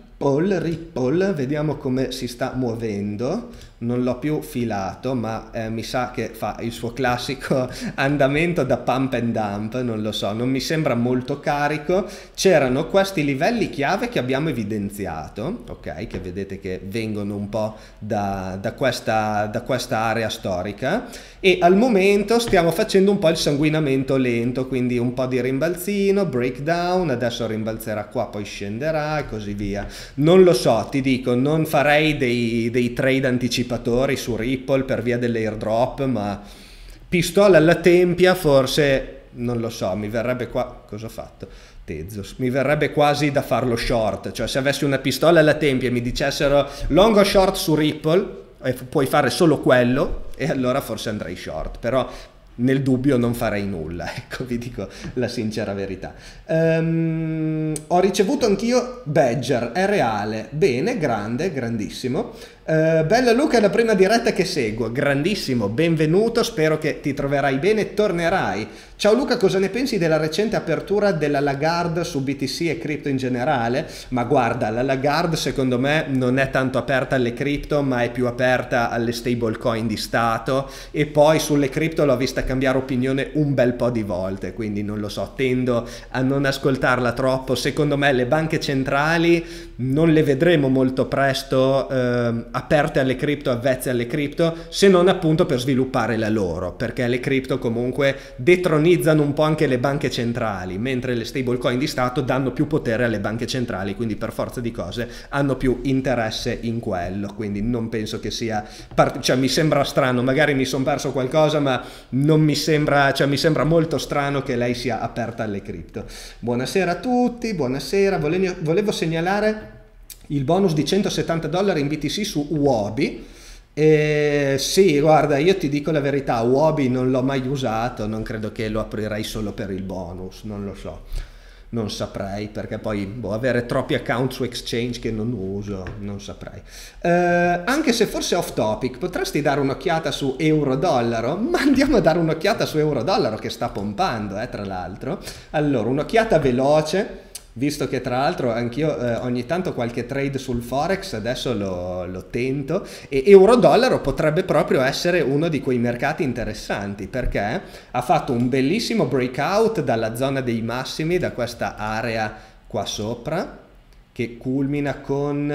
Ripple, vediamo come si sta muovendo. Non l'ho più filato, ma mi sa che fa il suo classico andamento da pump and dump, non lo so, non mi sembra molto carico. C'erano questi livelli chiave che abbiamo evidenziato, ok, che vedete che vengono un po' da questa area storica, e al momento stiamo facendo un po' il sanguinamento lento, quindi un po' di rimbalzino, breakdown, adesso rimbalzerà qua, poi scenderà e così via. Non lo so, ti dico, non farei dei trade anticipatori su Ripple per via dell'airdrop, ma pistola alla tempia forse, non lo so, mi verrebbe qua, cosa ho fatto? Tezos, mi verrebbe quasi da farlo short, cioè se avessi una pistola alla tempia e mi dicessero long o short su Ripple, puoi fare solo quello, e allora forse andrei short, però nel dubbio non farei nulla, ecco, vi dico la sincera verità. Ho ricevuto anch'io Badger, è reale, bene, grande, grandissimo. Bella Luca, è la prima diretta che seguo, grandissimo, benvenuto, spero che ti troverai bene, tornerai. Ciao Luca, cosa ne pensi della recente apertura della Lagarde su BTC e cripto in generale? Ma guarda, la Lagarde secondo me non è tanto aperta alle cripto, ma è più aperta alle stablecoin di Stato, e poi sulle cripto l'ho vista cambiare opinione un bel po' di volte, quindi non lo so, tendo a non ascoltarla troppo. Secondo me le banche centrali non le vedremo molto presto aperte alle cripto, avvezze alle cripto, se non appunto per sviluppare la loro, perché le cripto comunque detronizzano un po' anche le banche centrali, mentre le stablecoin di Stato danno più potere alle banche centrali, quindi per forza di cose hanno più interesse in quello, quindi non penso che sia, cioè mi sembra strano, magari mi sono perso qualcosa, ma non mi sembra, cioè mi sembra molto strano che lei sia aperta alle cripto. Buonasera a tutti, buonasera, volevo segnalare il bonus di $170 in BTC su Huobi. Sì, guarda, io ti dico la verità, Huobi non l'ho mai usato, non credo che lo aprirei solo per il bonus, non lo so, non saprei, perché poi avere troppi account su exchange che non uso, non saprei. Anche se forse off topic, potresti dare un'occhiata su euro-dollaro? Ma andiamo a dare un'occhiata su euro-dollaro che sta pompando, tra l'altro. Allora, un'occhiata veloce, visto che tra l'altro anch'io ogni tanto qualche trade sul forex adesso lo tento, e euro-dollaro potrebbe proprio essere uno di quei mercati interessanti, perché ha fatto un bellissimo breakout dalla zona dei massimi, da questa area qua sopra, che culmina con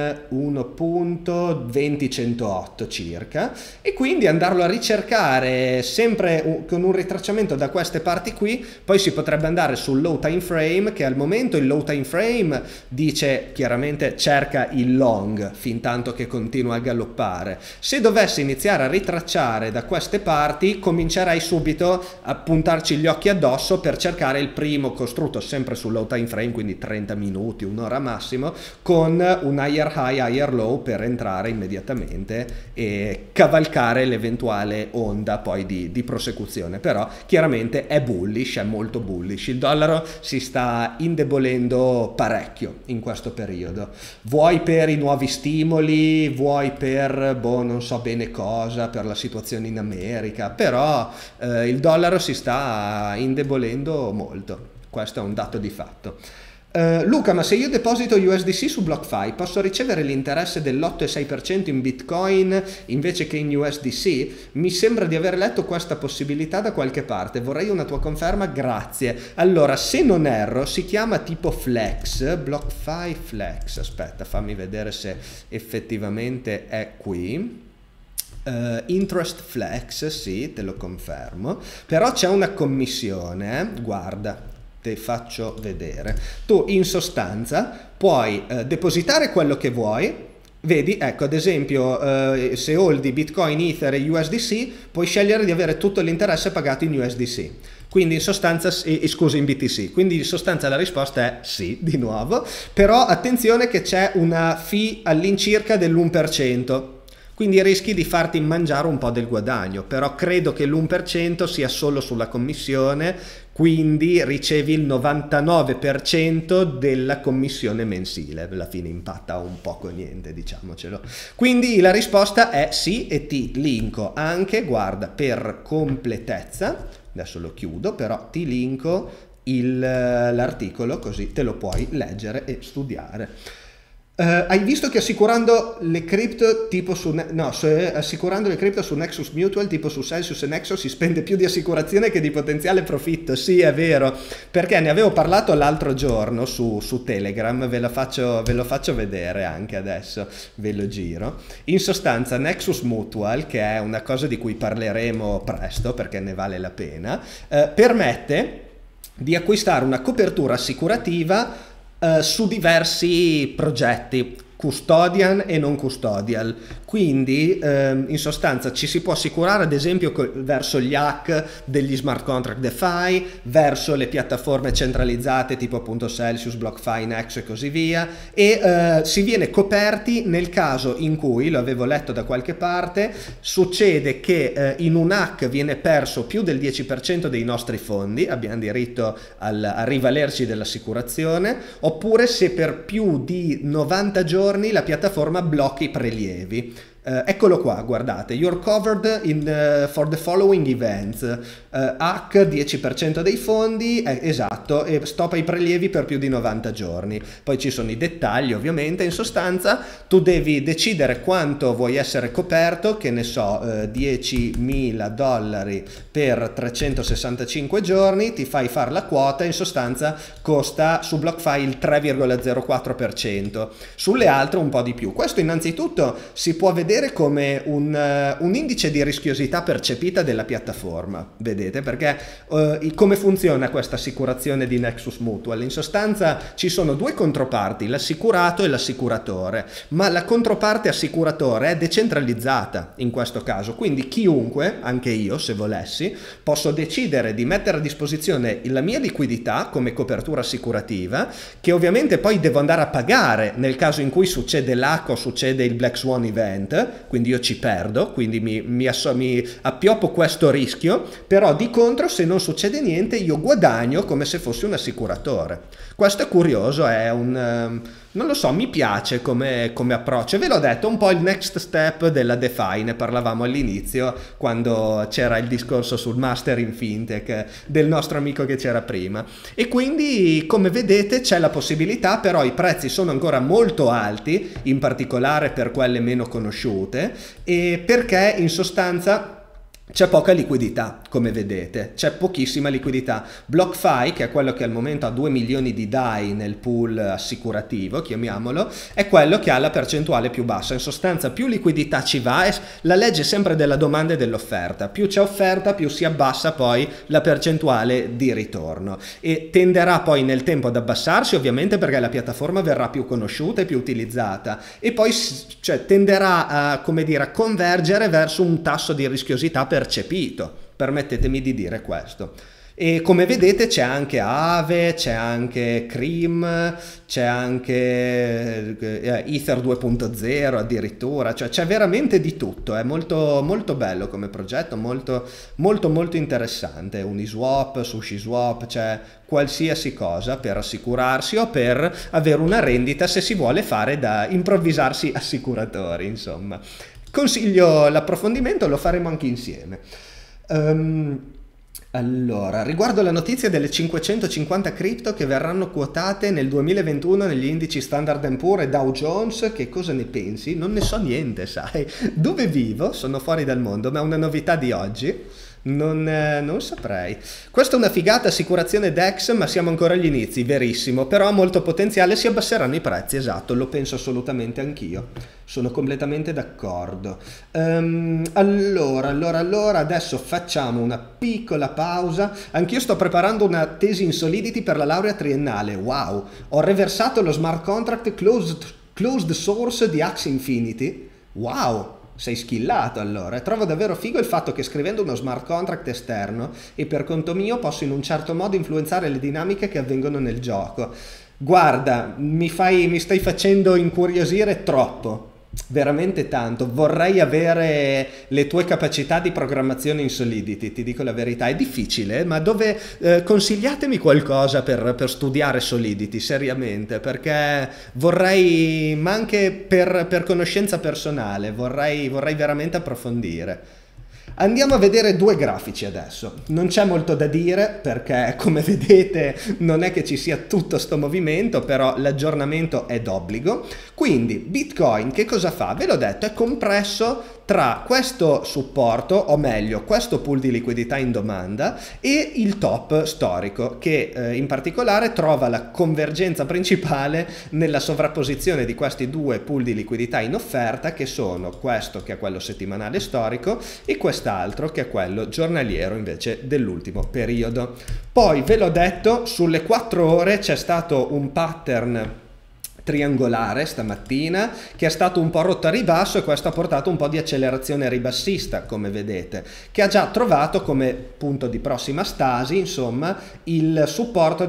1.2018 circa, e quindi andarlo a ricercare sempre con un ritracciamento da queste parti qui. Poi si potrebbe andare sul low time frame, che al momento il low time frame dice chiaramente cerca il long fin tanto che continua a galoppare. Se dovesse iniziare a ritracciare da queste parti, comincerei subito a puntarci gli occhi addosso per cercare il primo costrutto sempre sul low time frame, quindi 30 minuti, un'ora massimo, con un higher high, higher low per entrare immediatamente e cavalcare l'eventuale onda poi di prosecuzione. Però chiaramente è bullish, è molto bullish. Il dollaro si sta indebolendo parecchio in questo periodo, vuoi per i nuovi stimoli, vuoi per non so bene cosa, per la situazione in America, però il dollaro si sta indebolendo molto, questo è un dato di fatto. Luca, ma se io deposito USDC su BlockFi posso ricevere l'interesse dell'8,6% in Bitcoin invece che in USDC? Mi sembra di aver letto questa possibilità da qualche parte, vorrei una tua conferma, grazie. Allora, se non erro si chiama tipo Flex, BlockFi Flex, aspetta, fammi vedere se effettivamente è qui. Interest Flex, sì, te lo confermo, però c'è una commissione, guarda, te faccio vedere. Tu in sostanza puoi depositare quello che vuoi, vedi, ecco, ad esempio se holdi Bitcoin, Ether e USDC puoi scegliere di avere tutto l'interesse pagato in USDC, quindi in sostanza, scusa, in BTC, quindi in sostanza la risposta è sì, di nuovo, però attenzione che c'è una fee all'incirca dell'1%, quindi rischi di farti mangiare un po' del guadagno, però credo che l'1% sia solo sulla commissione, quindi ricevi il 99% della commissione mensile, alla fine impatta un poco niente, diciamocelo. Quindi la risposta è sì, e ti linko anche, guarda, per completezza, adesso lo chiudo, però ti linko l'articolo così te lo puoi leggere e studiare. Hai visto che assicurando le cripto tipo su assicurando le cripto su Nexus Mutual tipo su Celsius e Nexus si spende più di assicurazione che di potenziale profitto? Sì, è vero, perché ne avevo parlato l'altro giorno su Telegram, ve lo faccio vedere anche adesso, ve lo giro. In sostanza Nexus Mutual, che è una cosa di cui parleremo presto perché ne vale la pena, permette di acquistare una copertura assicurativa su diversi progetti. custodian e non custodial. Quindi in sostanza ci si può assicurare ad esempio verso gli hack degli smart contract DeFi, verso le piattaforme centralizzate tipo appunto Celsius, BlockFi, Nexo e così via, e si viene coperti nel caso in cui, lo avevo letto da qualche parte, succede che in un hack viene perso più del 10% dei nostri fondi, abbiamo diritto a rivalerci dell'assicurazione, oppure se per più di 90 giorni la piattaforma blocca i prelievi. Eccolo qua, guardate, you're covered for the following events. Hack 10% dei fondi, esatto, e stoppa i prelievi per più di 90 giorni. Poi ci sono i dettagli ovviamente, in sostanza tu devi decidere quanto vuoi essere coperto, che ne so, $10.000 per 365 giorni, ti fai fare la quota, in sostanza costa su BlockFi il 3,04%, sulle altre un po' di più. Questo innanzitutto si può vedere come un indice di rischiosità percepita della piattaforma, vedete, perché come funziona questa assicurazione di Nexus Mutual? In sostanza ci sono due controparti, l'assicurato e l'assicuratore, ma la controparte assicuratore è decentralizzata in questo caso, quindi chiunque, anche io se volessi, posso decidere di mettere a disposizione la mia liquidità come copertura assicurativa, che ovviamente poi devo andare a pagare nel caso in cui succede l'hack o succede il Black Swan event, quindi io ci perdo, quindi mi appioppo questo rischio, però di contro se non succede niente io guadagno come se fossi un assicuratore. Questo è curioso, è non lo so, mi piace come approccio. Ve l'ho detto, un po' il next step della DeFi, ne parlavamo all'inizio quando c'era il discorso sul master in fintech del nostro amico che c'era prima, e quindi come vedete c'è la possibilità, però i prezzi sono ancora molto alti, in particolare per quelle meno conosciute, e perché in sostanza c'è poca liquidità, come vedete, c'è pochissima liquidità. BlockFi, che è quello che al momento ha 2 milioni di DAI nel pool assicurativo, chiamiamolo, è quello che ha la percentuale più bassa. In sostanza più liquidità ci va, è la legge sempre della domanda e dell'offerta. Più c'è offerta, più si abbassa poi la percentuale di ritorno. E tenderà poi nel tempo ad abbassarsi, ovviamente perché la piattaforma verrà più conosciuta e più utilizzata. E poi tenderà a, come dire, a convergere verso un tasso di rischiosità percepito, permettetemi di dire questo. E come vedete c'è anche Aave, c'è anche Cream, c'è anche Ether 2.0 addirittura, cioè c'è veramente di tutto, è molto, molto bello come progetto, molto, molto, molto interessante. Uniswap, SushiSwap, c'è qualsiasi cosa per assicurarsi o per avere una rendita se si vuole fare da improvvisarsi assicuratori, insomma. Consiglio l'approfondimento, lo faremo anche insieme. Allora, riguardo la notizia delle 550 cripto che verranno quotate nel 2021 negli indici Standard & Poor's e Dow Jones, che cosa ne pensi? Non ne so niente, sai. Dove vivo? Sono fuori dal mondo, ma è una novità di oggi. Non saprei. Questa è una figata, assicurazione DEX, ma siamo ancora agli inizi, verissimo, però ha molto potenziale, si abbasseranno i prezzi, esatto, lo penso assolutamente anch'io, sono completamente d'accordo. Allora, adesso facciamo una piccola pausa, anch'io sto preparando una tesi in Solidity per la laurea triennale, wow, ho reversato lo smart contract closed source di Axie Infinity, wow! Sei skillato allora. Trovo davvero figo il fatto che scrivendo uno smart contract esterno e per conto mio posso in un certo modo influenzare le dinamiche che avvengono nel gioco. Guarda, mi stai facendo incuriosire troppo, veramente tanto. Vorrei avere le tue capacità di programmazione in Solidity, ti dico la verità. È difficile, ma consigliatemi qualcosa per studiare Solidity seriamente, perché vorrei, ma anche per conoscenza personale, vorrei veramente approfondire. Andiamo a vedere due grafici adesso, non c'è molto da dire perché come vedete non è che ci sia tutto sto movimento, però l'aggiornamento è d'obbligo. Quindi Bitcoin che cosa fa? Ve l'ho detto, è compresso tra questo supporto, o meglio questo pool di liquidità in domanda e il top storico che in particolare trova la convergenza principale nella sovrapposizione di questi due pool di liquidità in offerta, che sono questo che è quello settimanale storico e quest'altro che è quello giornaliero invece dell'ultimo periodo. Poi ve l'ho detto, sulle 4 ore c'è stato un pattern triangolare stamattina, che è stato un po' rotto a ribasso, e questo ha portato un po' di accelerazione ribassista, come vedete, che ha già trovato come punto di prossima stasi, insomma, il supporto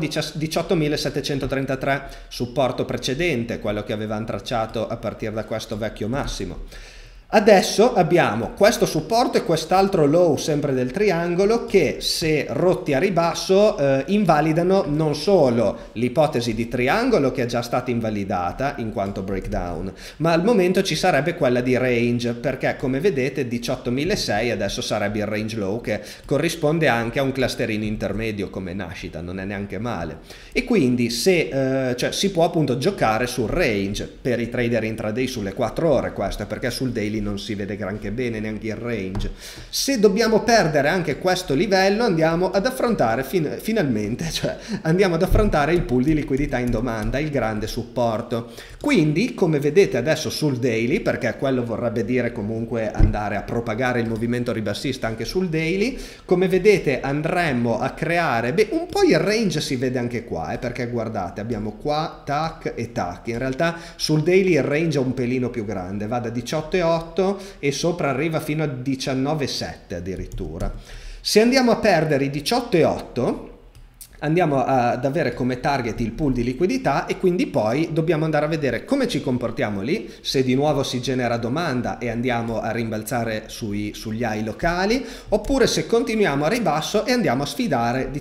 18.733, supporto precedente, quello che avevano tracciato a partire da questo vecchio massimo. Adesso abbiamo questo supporto e quest'altro low sempre del triangolo che, se rotti a ribasso, invalidano non solo l'ipotesi di triangolo, che è già stata invalidata in quanto breakdown, ma al momento ci sarebbe quella di range, perché come vedete 18.600 adesso sarebbe il range low, che corrisponde anche a un clusterino intermedio come nascita, non è neanche male. E quindi se cioè, si può appunto giocare sul range per i trader intraday sulle 4 ore, questo è perché sul daily non si vede granché bene neanche il range. Se dobbiamo perdere anche questo livello, andiamo ad affrontare finalmente, cioè andiamo ad affrontare il pool di liquidità in domanda, il grande supporto. Quindi, come vedete adesso sul daily, perché quello vorrebbe dire comunque andare a propagare il movimento ribassista anche sul daily, come vedete andremmo a creare, beh, un po' il range si vede anche qua, perché guardate, abbiamo qua tac e tac. In realtà sul daily il range è un pelino più grande, va da 18,8 e sopra arriva fino a 19,7 addirittura. Se andiamo a perdere i 18,8 andiamo ad avere come target il pool di liquidità, e quindi poi dobbiamo andare a vedere come ci comportiamo lì, se di nuovo si genera domanda e andiamo a rimbalzare sugli high locali, oppure se continuiamo a ribasso e andiamo a sfidare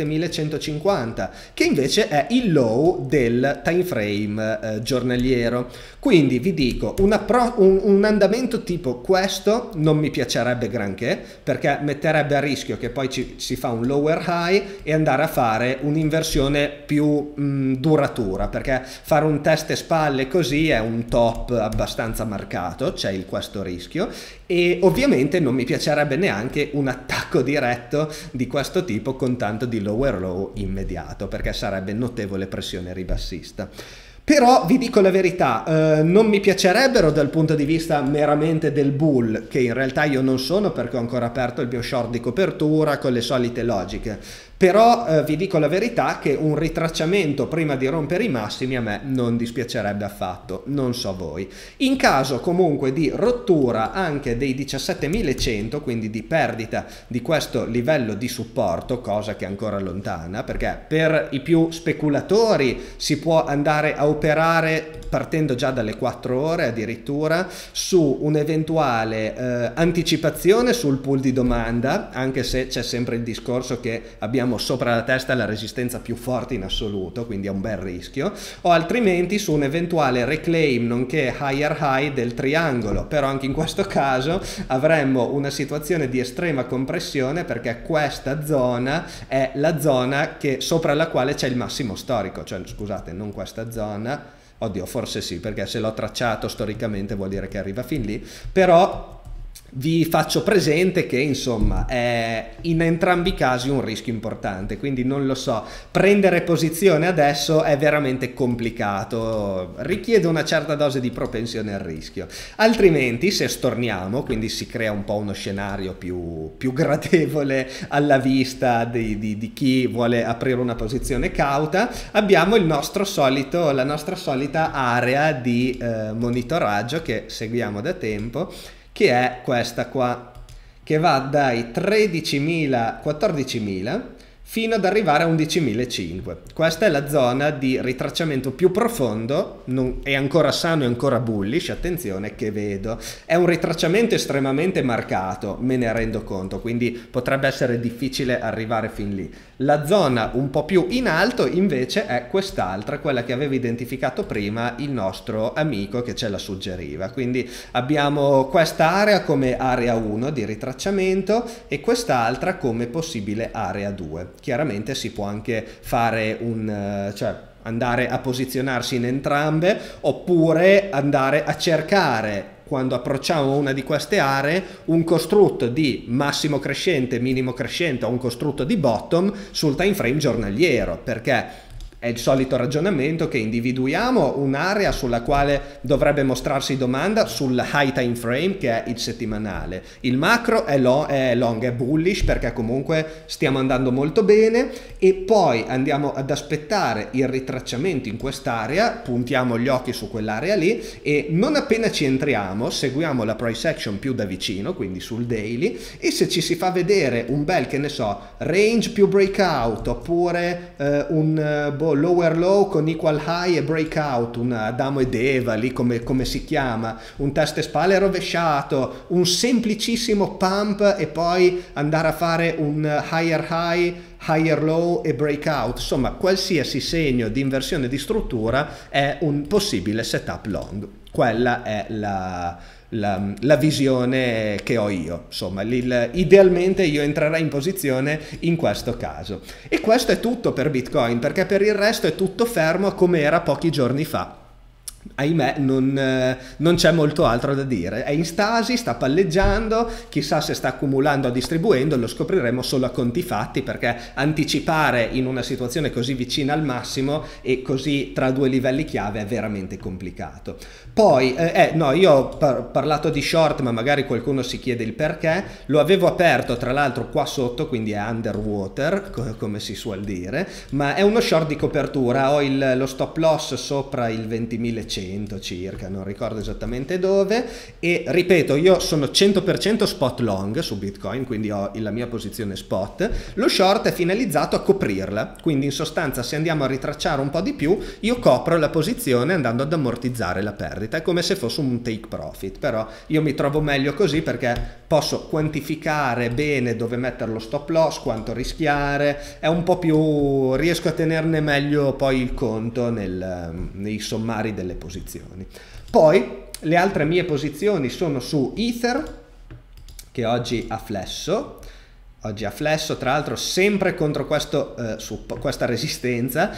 17.150, che invece è il low del time frame giornaliero. Quindi vi dico, un andamento tipo questo non mi piacerebbe granché, perché metterebbe a rischio che poi si fa un lower high e andare a fare un'inversione più duratura, perché fare un test e spalle così è un top abbastanza marcato, c'è questo rischio, e ovviamente non mi piacerebbe neanche un attacco diretto di questo tipo con tanto di lower low immediato, perché sarebbe notevole pressione ribassista. Però vi dico la verità, non mi piacerebbero dal punto di vista meramente del bull, che in realtà io non sono, perché ho ancora aperto il mio short di copertura con le solite logiche. Però vi dico la verità che un ritracciamento prima di rompere i massimi a me non dispiacerebbe affatto, non so voi. In caso comunque di rottura anche dei 17.100, quindi di perdita di questo livello di supporto, cosa che è ancora lontana, perché per i più speculatori si può andare a operare partendo già dalle 4 ore addirittura su un'eventuale anticipazione sul pool di domanda, anche se c'è sempre il discorso che abbiamo sopra la testa la resistenza più forte in assoluto, quindi è un bel rischio, o altrimenti su un eventuale reclaim nonché higher high del triangolo. Però anche in questo caso avremmo una situazione di estrema compressione, perché questa zona è la zona sopra la quale c'è il massimo storico, cioè scusate, non questa zona, oddio forse sì, perché se l'ho tracciato storicamente vuol dire che arriva fin lì, però vi faccio presente che insomma è in entrambi i casi un rischio importante, quindi non lo so, prendere posizione adesso è veramente complicato, richiede una certa dose di propensione al rischio. Altrimenti, se storniamo, quindi si crea un po' uno scenario più gradevole alla vista di chi vuole aprire una posizione cauta, abbiamo la nostra solita area di monitoraggio che seguiamo da tempo, che è questa qua, che va dai 13.000, 14.000 fino ad arrivare a 11.500. Questa è la zona di ritracciamento più profondo, è ancora sano e ancora bullish, attenzione, che vedo. È un ritracciamento estremamente marcato, me ne rendo conto, quindi potrebbe essere difficile arrivare fin lì. La zona un po' più in alto invece è quest'altra, quella che aveva identificato prima il nostro amico che ce la suggeriva. Quindi abbiamo questa area come area 1 di ritracciamento e quest'altra come possibile area 2. Chiaramente si può anche fare cioè andare a posizionarsi in entrambe, oppure andare a cercare, quando approcciamo una di queste aree, un costrutto di massimo crescente, minimo crescente, o un costrutto di bottom sul time frame giornaliero, perché È il solito ragionamento che individuiamo un'area sulla quale dovrebbe mostrarsi domanda sul high time frame, che è il settimanale. Il macro è long, è bullish, perché comunque stiamo andando molto bene, e poi andiamo ad aspettare il ritracciamento in quest'area, puntiamo gli occhi su quell'area lì e non appena ci entriamo seguiamo la price action più da vicino, quindi sul daily, e se ci si fa vedere un bel, che ne so, range più breakout, oppure un lower low con equal high e breakout, un Adamo ed Eva lì come si chiama, un testa e spalle rovesciato, un semplicissimo pump e poi andare a fare un higher high, higher low e breakout, insomma qualsiasi segno di inversione di struttura è un possibile setup long. Quella è la visione che ho io, insomma idealmente io entrerei in posizione in questo caso. E questo è tutto per Bitcoin, perché per il resto è tutto fermo come era pochi giorni fa. Ahimè non c'è molto altro da dire, è in stasi, sta palleggiando, chissà se sta accumulando o distribuendo, lo scopriremo solo a conti fatti, perché anticipare in una situazione così vicina al massimo e così tra due livelli chiave è veramente complicato. Poi, no, io ho parlato di short, ma magari qualcuno si chiede il perché. Lo avevo aperto tra l'altro qua sotto, quindi è underwater, come si suol dire, ma è uno short di copertura. Ho lo stop loss sopra il 20.100 circa, non ricordo esattamente dove, e ripeto, io sono 100% spot long su Bitcoin, quindi ho la mia posizione spot. Lo short è finalizzato a coprirla, quindi in sostanza se andiamo a ritracciare un po' di più, io copro la posizione andando ad ammortizzare la perdita. È come se fosse un take profit, però io mi trovo meglio così perché posso quantificare bene dove mettere lo stop loss, quanto rischiare, è un po' più, riesco a tenerne meglio poi il conto nei sommari delle posizioni. Poi le altre mie posizioni sono su Ether, che oggi ha flesso. Oggi ha flesso, tra l'altro sempre contro su questa resistenza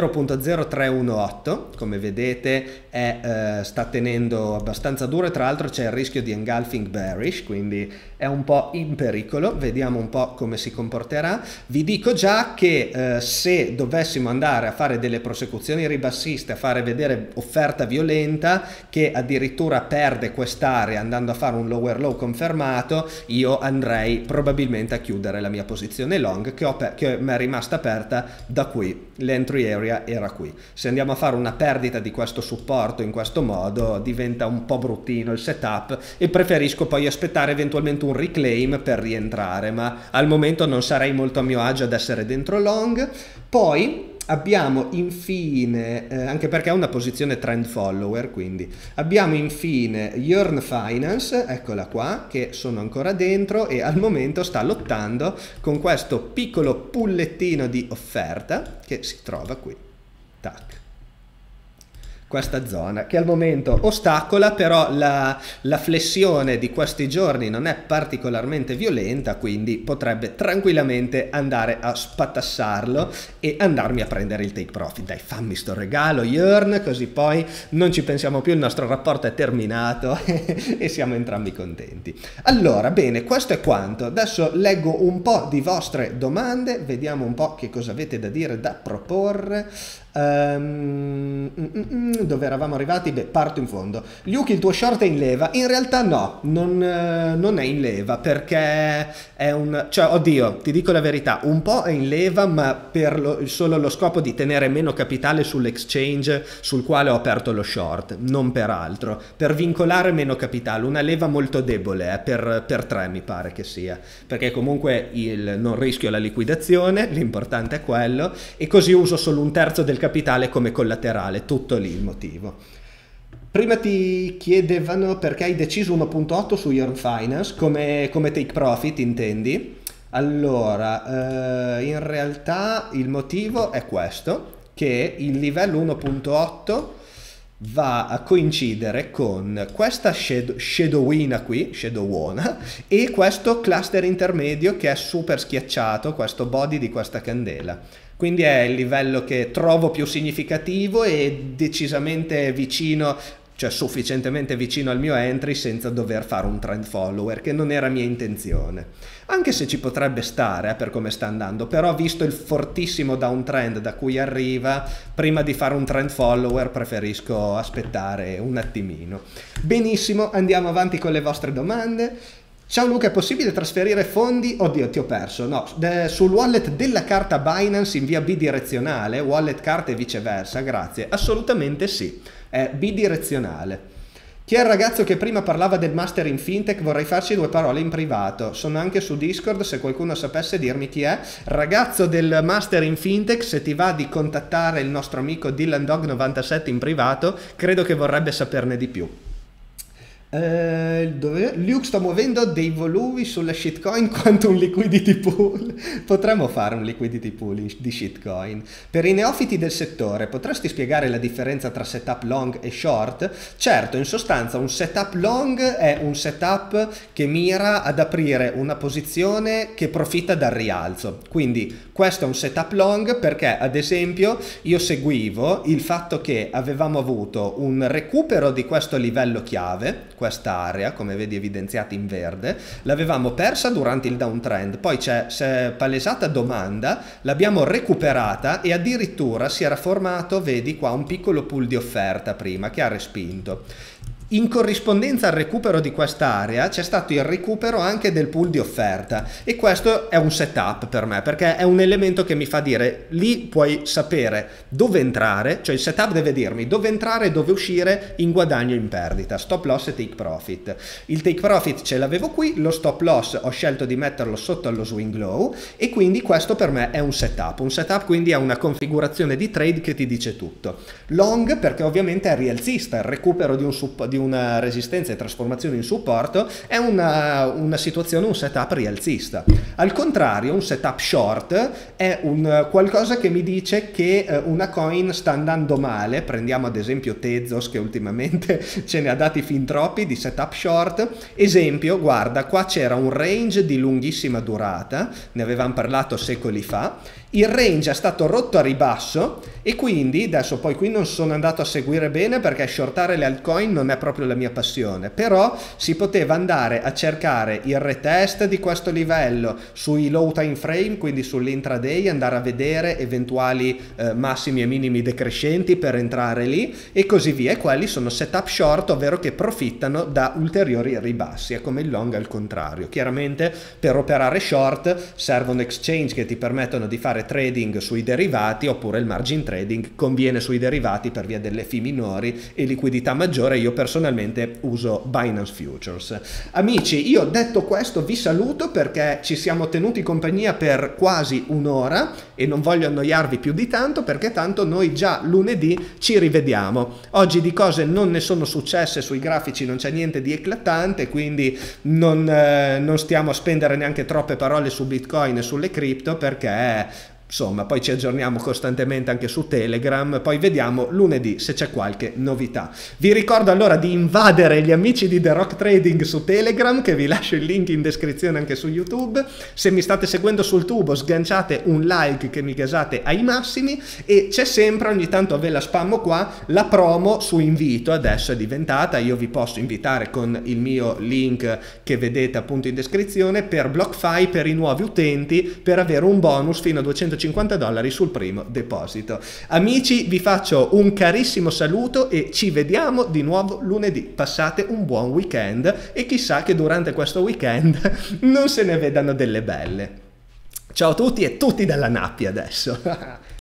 0.0318, come vedete sta tenendo abbastanza duro, e tra l'altro c'è il rischio di engulfing bearish, quindi è un po' in pericolo. Vediamo un po' come si comporterà. Vi dico già che se dovessimo andare a fare delle prosecuzioni ribassiste, a fare vedere offerta violenta che addirittura perde quest'area andando a fare un lower low confermato, io andrei probabilmente a chiudere la mia posizione long che mi è rimasta aperta da qui. L'entry area era qui. Se andiamo a fare una perdita di questo supporto in questo modo diventa un po' bruttino il setup, e preferisco poi aspettare eventualmente un reclaim per rientrare, ma al momento non sarei molto a mio agio ad essere dentro long. Poi abbiamo infine, anche perché è una posizione trend follower, quindi abbiamo infine Yearn Finance, eccola qua, che sono ancora dentro e al momento sta lottando con questo piccolo pullettino di offerta che si trova qui, tac, questa zona che al momento ostacola, però la flessione di questi giorni non è particolarmente violenta, quindi potrebbe tranquillamente andare a spatassarlo e andarmi a prendere il take profit. Dai, fammi sto regalo Yearn, così poi non ci pensiamo più, il nostro rapporto è terminato e siamo entrambi contenti. Allora, bene, questo è quanto. Adesso leggo un po' di vostre domande, vediamo un po' che cosa avete da dire, da proporre. Dove eravamo arrivati? Beh, parto in fondo. Luke, il tuo short è in leva? In realtà no, non è in leva, perché è cioè, oddio, ti dico la verità, un po' è in leva, ma per solo lo scopo di tenere meno capitale sull'exchange sul quale ho aperto lo short, non per altro, per vincolare meno capitale. Una leva molto debole, per 3 mi pare che sia, perché comunque non rischio la liquidazione, l'importante è quello, e così uso solo un terzo del capitale come collaterale, tutto lì il motivo. Prima ti chiedevano perché hai deciso 1.8 su Yearn Finance, come take profit intendi? Allora, in realtà il motivo è questo, che il livello 1.8 va a coincidere con questa shadowina qui, shadowona, e questo cluster intermedio che è super schiacciato, questo body di questa candela. Quindi è il livello che trovo più significativo e decisamente vicino cioè sufficientemente vicino al mio entry senza dover fare un trend follower, che non era mia intenzione. Anche se ci potrebbe stare per come sta andando, però visto il fortissimo downtrend da cui arriva, prima di fare un trend follower preferisco aspettare un attimino. Benissimo, andiamo avanti con le vostre domande. Ciao Luca, è possibile trasferire fondi? Oddio, ti ho perso. No, sul wallet della carta Binance in via bidirezionale, wallet carta e viceversa, grazie. Assolutamente sì, è bidirezionale. Chi è il ragazzo che prima parlava del master in fintech? Vorrei farci due parole in privato. Sono anche su Discord, se qualcuno sapesse dirmi chi è. Ragazzo del master in fintech, se ti va di contattare il nostro amico DylanDog97 in privato, credo che vorrebbe saperne di più. Luke, sto muovendo dei volumi sulla shitcoin quanto un liquidity pool. Potremmo fare un liquidity pool di shitcoin. Per i neofiti del settore, potresti spiegare la differenza tra setup long e short? Certo, in sostanza un setup long è un setup che mira ad aprire una posizione che profitta dal rialzo. Quindi questo è un setup long perché, ad esempio, io seguivo il fatto che avevamo avuto un recupero di questo livello chiave, quest'area, come vedi evidenziata in verde, l'avevamo persa durante il downtrend, poi si è palesata domanda, l'abbiamo recuperata e addirittura si era formato, vedi qua, un piccolo pool di offerta prima che ha respinto. In corrispondenza al recupero di quest'area c'è stato il recupero anche del pool di offerta e questo è un setup per me perché è un elemento che mi fa dire lì puoi sapere dove entrare, cioè il setup deve dirmi dove entrare e dove uscire in guadagno e in perdita, stop loss e take profit. Il take profit ce l'avevo qui, lo stop loss ho scelto di metterlo sotto allo swing low e quindi questo per me è un setup quindi è una configurazione di trade che ti dice tutto. Long perché ovviamente è rialzista, il recupero di una resistenza e trasformazione in supporto è una situazione, un setup rialzista. Al contrario, un setup short è un qualcosa che mi dice che una coin sta andando male. Prendiamo ad esempio Tezos, che ultimamente ce ne ha dati fin troppi di setup short. Esempio, guarda, qua c'era un range di lunghissima durata, ne avevamo parlato secoli fa. Il range è stato rotto a ribasso e quindi, adesso poi qui non sono andato a seguire bene perché shortare le altcoin non è proprio la mia passione, però si poteva andare a cercare il retest di questo livello sui low time frame, quindi sull'intraday, andare a vedere eventuali massimi e minimi decrescenti per entrare lì e così via, e quelli sono setup short, ovvero che profittano da ulteriori ribassi, è come il long al contrario. Chiaramente per operare short servono exchange che ti permettono di fare trading sui derivati, oppure il margin trading conviene sui derivati per via delle fee minori e liquidità maggiore. Io personalmente uso Binance Futures. Amici, io detto questo vi saluto perché ci siamo tenuti compagnia per quasi un'ora e non voglio annoiarvi più di tanto perché tanto noi già lunedì ci rivediamo. Oggi di cose non ne sono successe, sui grafici non c'è niente di eclatante, quindi non stiamo a spendere neanche troppe parole su Bitcoin e sulle cripto perché insomma poi ci aggiorniamo costantemente anche su Telegram, poi vediamo lunedì se c'è qualche novità. Vi ricordo allora di invadere gli amici di The Rock Trading su Telegram, che vi lascio il link in descrizione anche su YouTube. Se mi state seguendo sul tubo sganciate un like che mi gasate ai massimi, e c'è sempre, ogni tanto ve la spammo qua, la promo su invito, adesso è diventata, io vi posso invitare con il mio link che vedete appunto in descrizione per BlockFi per i nuovi utenti, per avere un bonus fino a $250 sul primo deposito. Amici, vi faccio un carissimo saluto e ci vediamo di nuovo lunedì. Passate un buon weekend e chissà che durante questo weekend non se ne vedano delle belle. Ciao a tutti e tutti dalla Nappia adesso.